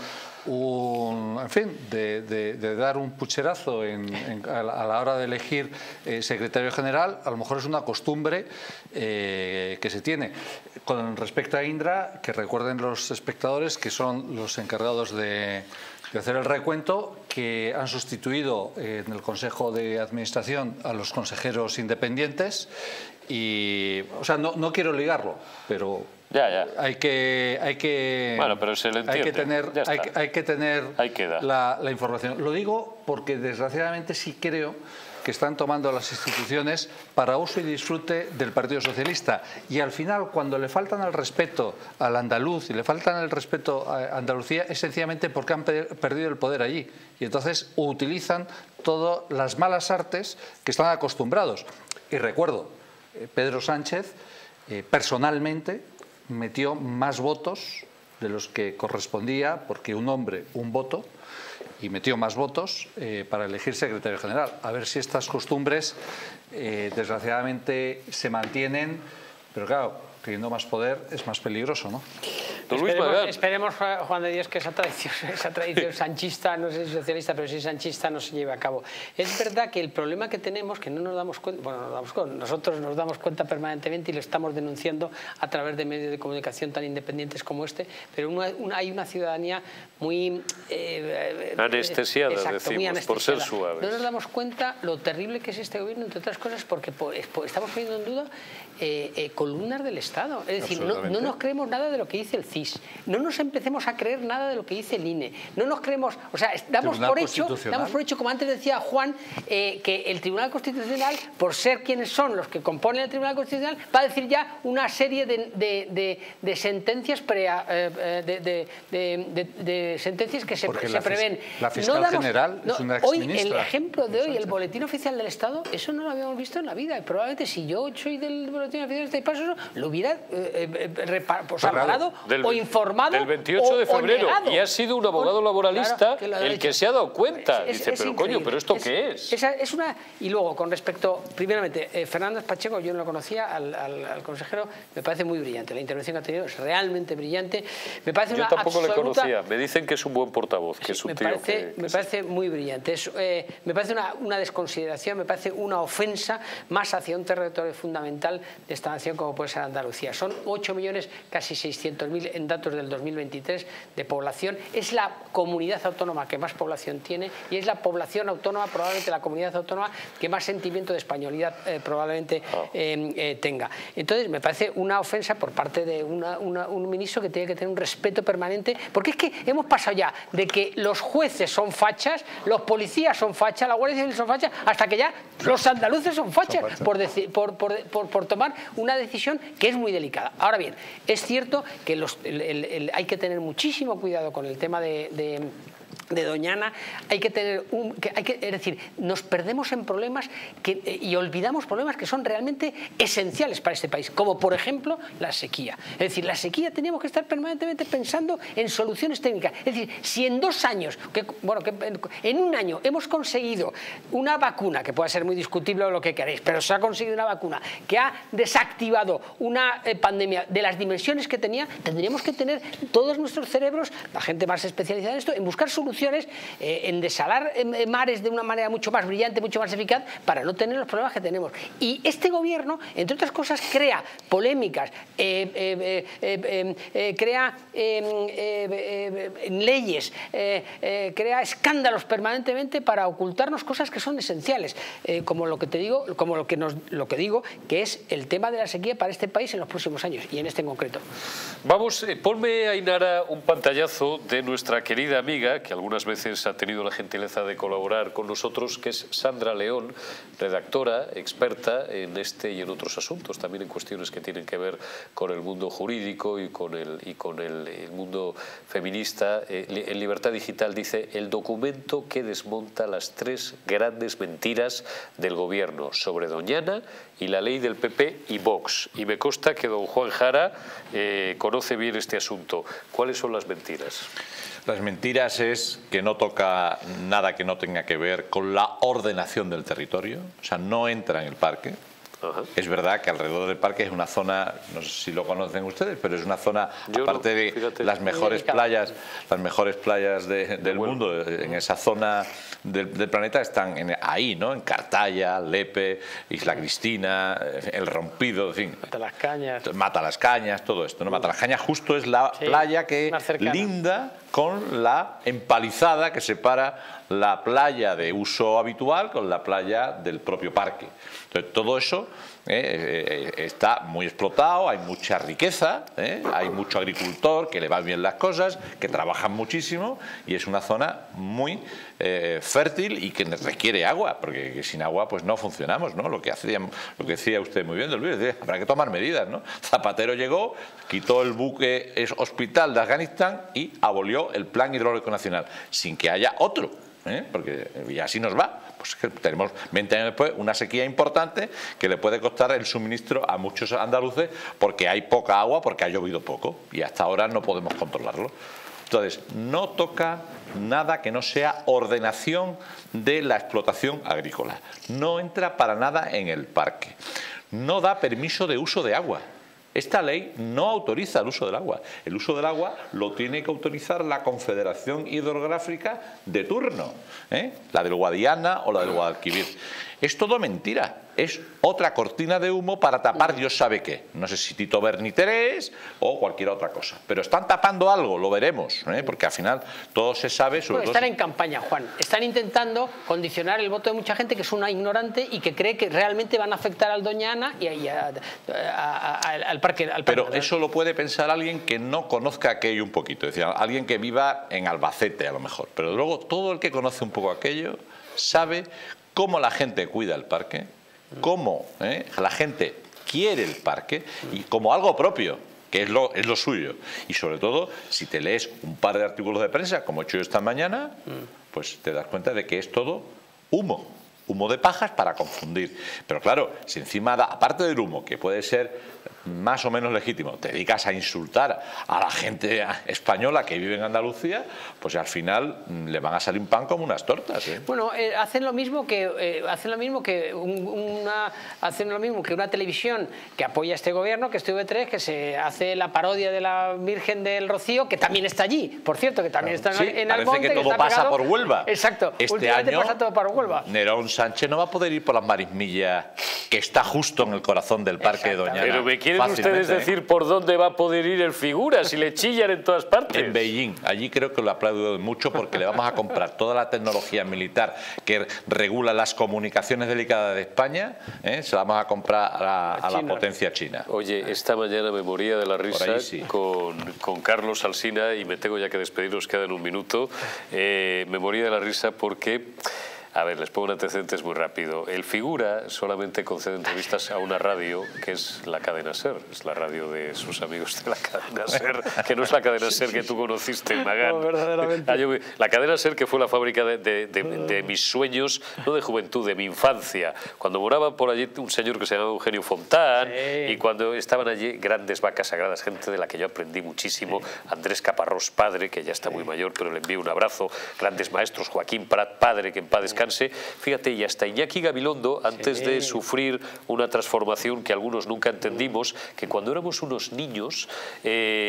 en fin, de dar un pucherazo a la hora de elegir secretario general, a lo mejor es una costumbre que se tiene. Con respecto a Indra, que recuerden los espectadores que son los encargados de hacer el recuento, que han sustituido en el Consejo de Administración a los consejeros independientes y, o sea, no quiero ligarlo, pero hay que bueno, pero se le entiende. Hay que tener la información. Lo digo porque desgraciadamente sí creo que están tomando las instituciones para uso y disfrute del Partido Socialista, y al final, cuando le faltan al respeto al andaluz y le faltan el respeto a Andalucía, es sencillamente porque han perdido el poder allí, y entonces utilizan todas las malas artes que están acostumbrados. Y recuerdo, Pedro Sánchez personalmente metió más votos de los que correspondía, porque un hombre, un voto, y metió más votos para elegir secretario general. A ver si estas costumbres desgraciadamente se mantienen, pero claro, teniendo más poder es más peligroso, ¿no? Esperemos, Juan de Dios, que esa tradición sanchista, no sé si socialista, pero sí sanchista, no se lleve a cabo. Es verdad que el problema que tenemos, que no nos damos cuenta, bueno, nosotros nos damos cuenta permanentemente y lo estamos denunciando a través de medios de comunicación tan independientes como este, pero hay una ciudadanía muy anestesiada, exacto, decimos, muy anestesiada, por ser suaves. No nos damos cuenta lo terrible que es este gobierno, entre otras cosas, porque estamos poniendo en duda columnas del Estado. Es decir, no nos creemos nada de lo que dice el CIS, no nos empecemos a creer nada de lo que dice el INE, no nos creemos, o sea, damos por hecho, como antes decía Juan, que el Tribunal Constitucional, por ser quienes son los que componen el Tribunal Constitucional, va a decir ya una serie de sentencias de sentencias que se prevén. La fiscal general es una exministra. Hoy, el ejemplo de hoy, el Boletín Oficial del Estado, eso no lo habíamos visto en la vida, y probablemente si yo soy del Boletín Oficial del Estado y paso eso, lo hubiera reparado o informado del 28 de febrero, negado. Y ha sido un abogado laboralista el que se ha dado cuenta. Dice, pero coño, ¿pero esto qué es? Y luego, con respecto, primeramente, Fernández Pacheco, yo no lo conocía, al consejero, me parece muy brillante. La intervención que ha tenido es realmente brillante. Me parece yo tampoco le conocía. Me dicen que es un buen portavoz, que es un tío me parece muy brillante. Me parece una desconsideración, me parece una ofensa más hacia un territorio fundamental de esta nación como puede ser Andalucía. Son 8 millones, casi 600.000 en datos del 2023 de población. Es la comunidad autónoma que más población tiene y es la población autónoma, probablemente la comunidad autónoma que más sentimiento de españolidad probablemente tenga. Entonces me parece una ofensa por parte de un ministro que tiene que tener un respeto permanente, porque es que hemos pasado ya de que los jueces son fachas, los policías son fachas, la Guardia Civil son fachas, hasta que ya los andaluces son fachas por tomar una decisión que es muy delicada. Ahora bien, es cierto que hay que tener muchísimo cuidado con el tema de Doñana, hay que tener es decir, nos perdemos en problemas y olvidamos problemas que son realmente esenciales para este país, como por ejemplo la sequía. Es decir, la sequía tenemos que estar permanentemente pensando en soluciones técnicas. Es decir, si en 2 años, en un año hemos conseguido una vacuna, que pueda ser muy discutible o lo que queréis, pero se ha conseguido una vacuna que ha desactivado una pandemia de las dimensiones que tenía, tendríamos que tener todos nuestros cerebros, la gente más especializada en esto, en buscar soluciones soluciones, en desalar mares de una manera mucho más brillante, mucho más eficaz, para no tener los problemas que tenemos. Y este gobierno, entre otras cosas, crea polémicas, crea leyes, crea escándalos permanentemente para ocultarnos cosas que son esenciales, como lo que te digo, como lo que digo, que es el tema de la sequía para este país en los próximos años, y en este en concreto. Vamos, ponme, Ainara, un pantallazo de nuestra querida amiga, que algunas veces ha tenido la gentileza de colaborar con nosotros, que es Sandra León, redactora, experta en este y en otros asuntos, también en cuestiones que tienen que ver con el mundo jurídico y con el mundo feminista. En Libertad Digital dice: el documento que desmonta las 3 grandes mentiras del gobierno sobre Doñana y la ley del PP y Vox. Y me consta que don Juan Jara conoce bien este asunto. ¿Cuáles son las mentiras? Las mentiras es que no toca nada que no tenga que ver con la ordenación del territorio, o sea, no entra en el parque. Ajá. Es verdad que alrededor del parque es una zona, no sé si lo conocen ustedes, pero es una zona, aparte de las mejores playas del mundo, en esa zona del planeta están ahí, ¿no? En Cartaya, Lepe, Isla Cristina, El Rompido, en fin. Matalascañas, todo esto, ¿no? Matalascañas justo es la playa que linda con la empalizada que separa la playa de uso habitual con la playa del propio parque. Entonces, todo eso está muy explotado, hay mucha riqueza, hay mucho agricultor que le van bien las cosas, que trabajan muchísimo, y es una zona muy fértil y que requiere agua, porque sin agua pues no funcionamos, ¿no? Lo que decía usted muy bien, Luis, habrá que tomar medidas, ¿no? Zapatero llegó, quitó el buque hospital de Afganistán y abolió el Plan Hidrológico Nacional, sin que haya otro. Porque ya así nos va, pues que tenemos 20 años después una sequía importante que le puede costar el suministro a muchos andaluces porque hay poca agua, porque ha llovido poco y hasta ahora no podemos controlarlo. Entonces, no toca nada que no sea ordenación de la explotación agrícola, no entra para nada en el parque, no da permiso de uso de agua. Esta ley no autoriza el uso del agua. El uso del agua lo tiene que autorizar la Confederación Hidrográfica de turno, la del Guadiana o la del Guadalquivir. Es todo mentira. Es otra cortina de humo para tapar Dios sabe qué. No sé si Tito Berni Terés o cualquier otra cosa. Pero están tapando algo, lo veremos, porque al final todo se sabe. Sobre todo están en campaña, Juan. Están intentando condicionar el voto de mucha gente que es una ignorante y que cree que realmente van a afectar al Doñana y al parque. Pero eso lo puede pensar alguien que no conozca aquello un poquito. Es decir, alguien que viva en Albacete a lo mejor. Pero luego todo el que conoce un poco aquello sabe cómo la gente cuida el parque, cómo la gente quiere el parque y como algo propio, que es lo suyo. Y sobre todo, si te lees un par de artículos de prensa, como he hecho yo esta mañana, pues te das cuenta de que es todo humo de pajas para confundir. Pero claro, si encima aparte del humo, que puede ser más o menos legítimo, te dedicas a insultar a la gente española que vive en Andalucía, pues al final le van a salir un pan como unas tortas. Bueno, hacen lo mismo que una televisión que apoya a este gobierno, que es TV3, que se hace la parodia de la Virgen del Rocío, que también está allí, por cierto, que también está en Almonte. Parece que todo pasa por Huelva. Exacto, este año pasa todo por Huelva. Nerón Sánchez no va a poder ir por las Marismillas, que está justo en el corazón del parque de Doñana. Pero me quieren ustedes decir por dónde va a poder ir el figura, si le chillan en todas partes. En Beijing, allí creo que lo aplaudo mucho porque le vamos a comprar toda la tecnología militar que regula las comunicaciones delicadas de España, se la vamos a comprar a la potencia china. Oye, esta mañana me moría de la risa con Carlos Alsina, y me tengo ya que despedir, nos queda en un minuto. Me moría de la risa porque... A ver, les pongo un antecedentes muy rápido. El figura solamente concede entrevistas a una radio que es la cadena SER. Es la radio de sus amigos de la cadena SER, que no es la cadena SER que tú conociste, Magán. No, verdaderamente. La cadena SER, que fue la fábrica de mis sueños, no de juventud, de mi infancia. Cuando moraba por allí un señor que se llamaba Eugenio Fontán, y cuando estaban allí grandes vacas sagradas, gente de la que yo aprendí muchísimo, Andrés Caparrós, padre, que ya está muy mayor, pero le envío un abrazo, grandes maestros, Joaquín Prat, padre, que en paz descanse. Fíjate, y hasta Iñaki Gabilondo, antes de sufrir una transformación que algunos nunca entendimos, que cuando éramos unos niños,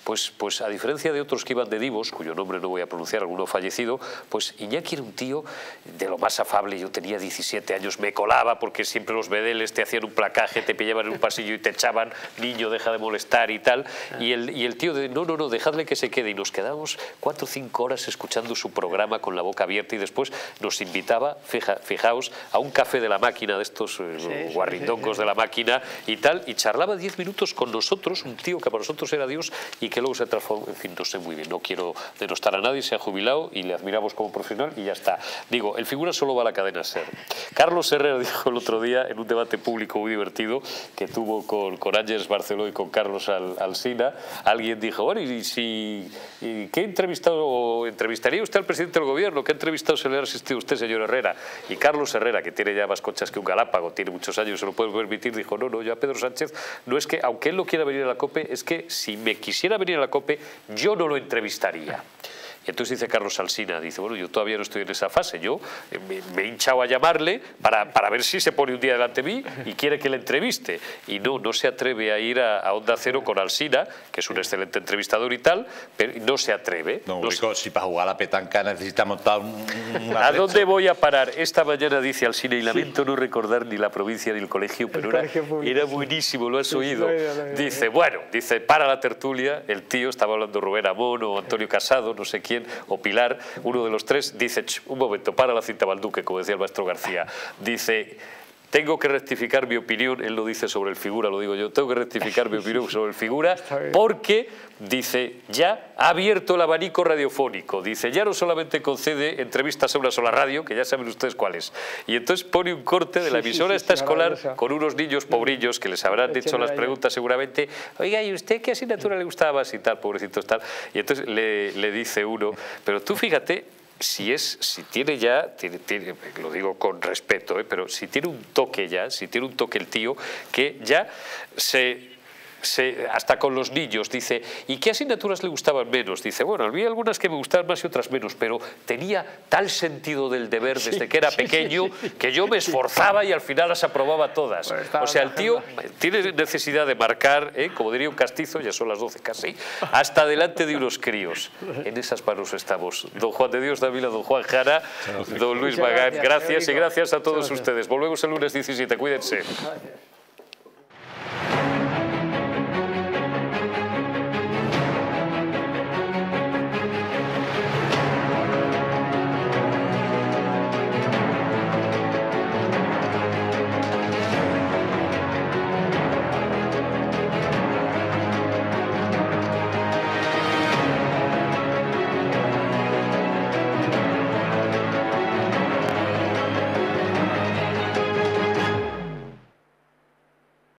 pues a diferencia de otros que iban de divos, cuyo nombre no voy a pronunciar, alguno fallecido, pues Iñaki era un tío de lo más afable. Yo tenía 17 años, me colaba porque siempre los bedeles te hacían un placaje, te pillaban en un pasillo y te echaban, niño, deja de molestar y tal, y el tío de no, dejadle que se quede, y nos quedamos 4 o 5 horas escuchando su programa con la boca abierta, y después nos invitaba, fijaos, a un café de la máquina, de estos guarrindongos de la máquina y tal, y charlaba 10 minutos con nosotros, un tío que para nosotros era Dios y que luego se transformó, en fin, no sé muy bien, no quiero denostar a nadie, se ha jubilado y le admiramos como profesional y ya está. Digo, el figura solo va a la cadena SER. Carlos Herrera dijo el otro día en un debate público muy divertido que tuvo con Ángeles Barceló y con Carlos Alsina, alguien dijo, bueno, ¿qué entrevistaría usted al presidente del gobierno? ¿Qué entrevistado se le ha asistido usted, señor Herrera? Y Carlos Herrera, que tiene ya más conchas que un galápago, tiene muchos años, se lo puede permitir, dijo, no, yo a Pedro Sánchez, no es que, aunque él no quiera venir a la COPE, es que si me quisiera venir a la COPE, yo no lo entrevistaría. Y entonces dice Carlos Alsina, dice, bueno, yo todavía no estoy en esa fase, yo me he hinchado a llamarle para ver si se pone un día delante de mí y quiere que le entreviste. Y no se atreve a ir a Onda Cero con Alsina, que es un excelente entrevistador y tal, pero no se atreve. No, Rico, si para jugar a la petanca necesita montar ¿A dónde voy a parar? Esta mañana dice Alsina, y lamento no recordar ni la provincia ni el colegio, pero era buenísimo, lo has oído. Dice, para la tertulia, el tío, estaba hablando Rubén Amón o Antonio Casado, no sé quién, o Pilar, uno de los tres, dice, un momento, para la cinta Balduque, como decía el maestro García, dice, tengo que rectificar mi opinión, él lo dice sobre el figura, lo digo yo, tengo que rectificar mi opinión sobre el figura, porque, dice, ya ha abierto el abanico radiofónico, dice, ya no solamente concede entrevistas a una sola radio, que ya saben ustedes cuál es, y entonces pone un corte de la emisora esta escolar con unos niños pobrillos que les habrán hecho las preguntas seguramente, oiga, ¿y usted qué asignatura le gustaba más y tal, pobrecitos tal? Y entonces le dice uno, pero tú fíjate, si tiene ya, lo digo con respeto, pero si tiene un toque el tío, que ya hasta con los niños, dice, ¿y qué asignaturas le gustaban menos? Dice, bueno, había algunas que me gustaban más y otras menos, pero tenía tal sentido del deber desde que era pequeño que yo me esforzaba y al final las aprobaba todas. O sea, el tío tiene necesidad de marcar, como diría un castizo, ya son las 12 casi, hasta delante de unos críos. En esas manos estamos. Don Juan de Dios Dávila, don Juan Jara, don Luis Magán, gracias y gracias a todos ustedes. Volvemos el lunes 17, cuídense.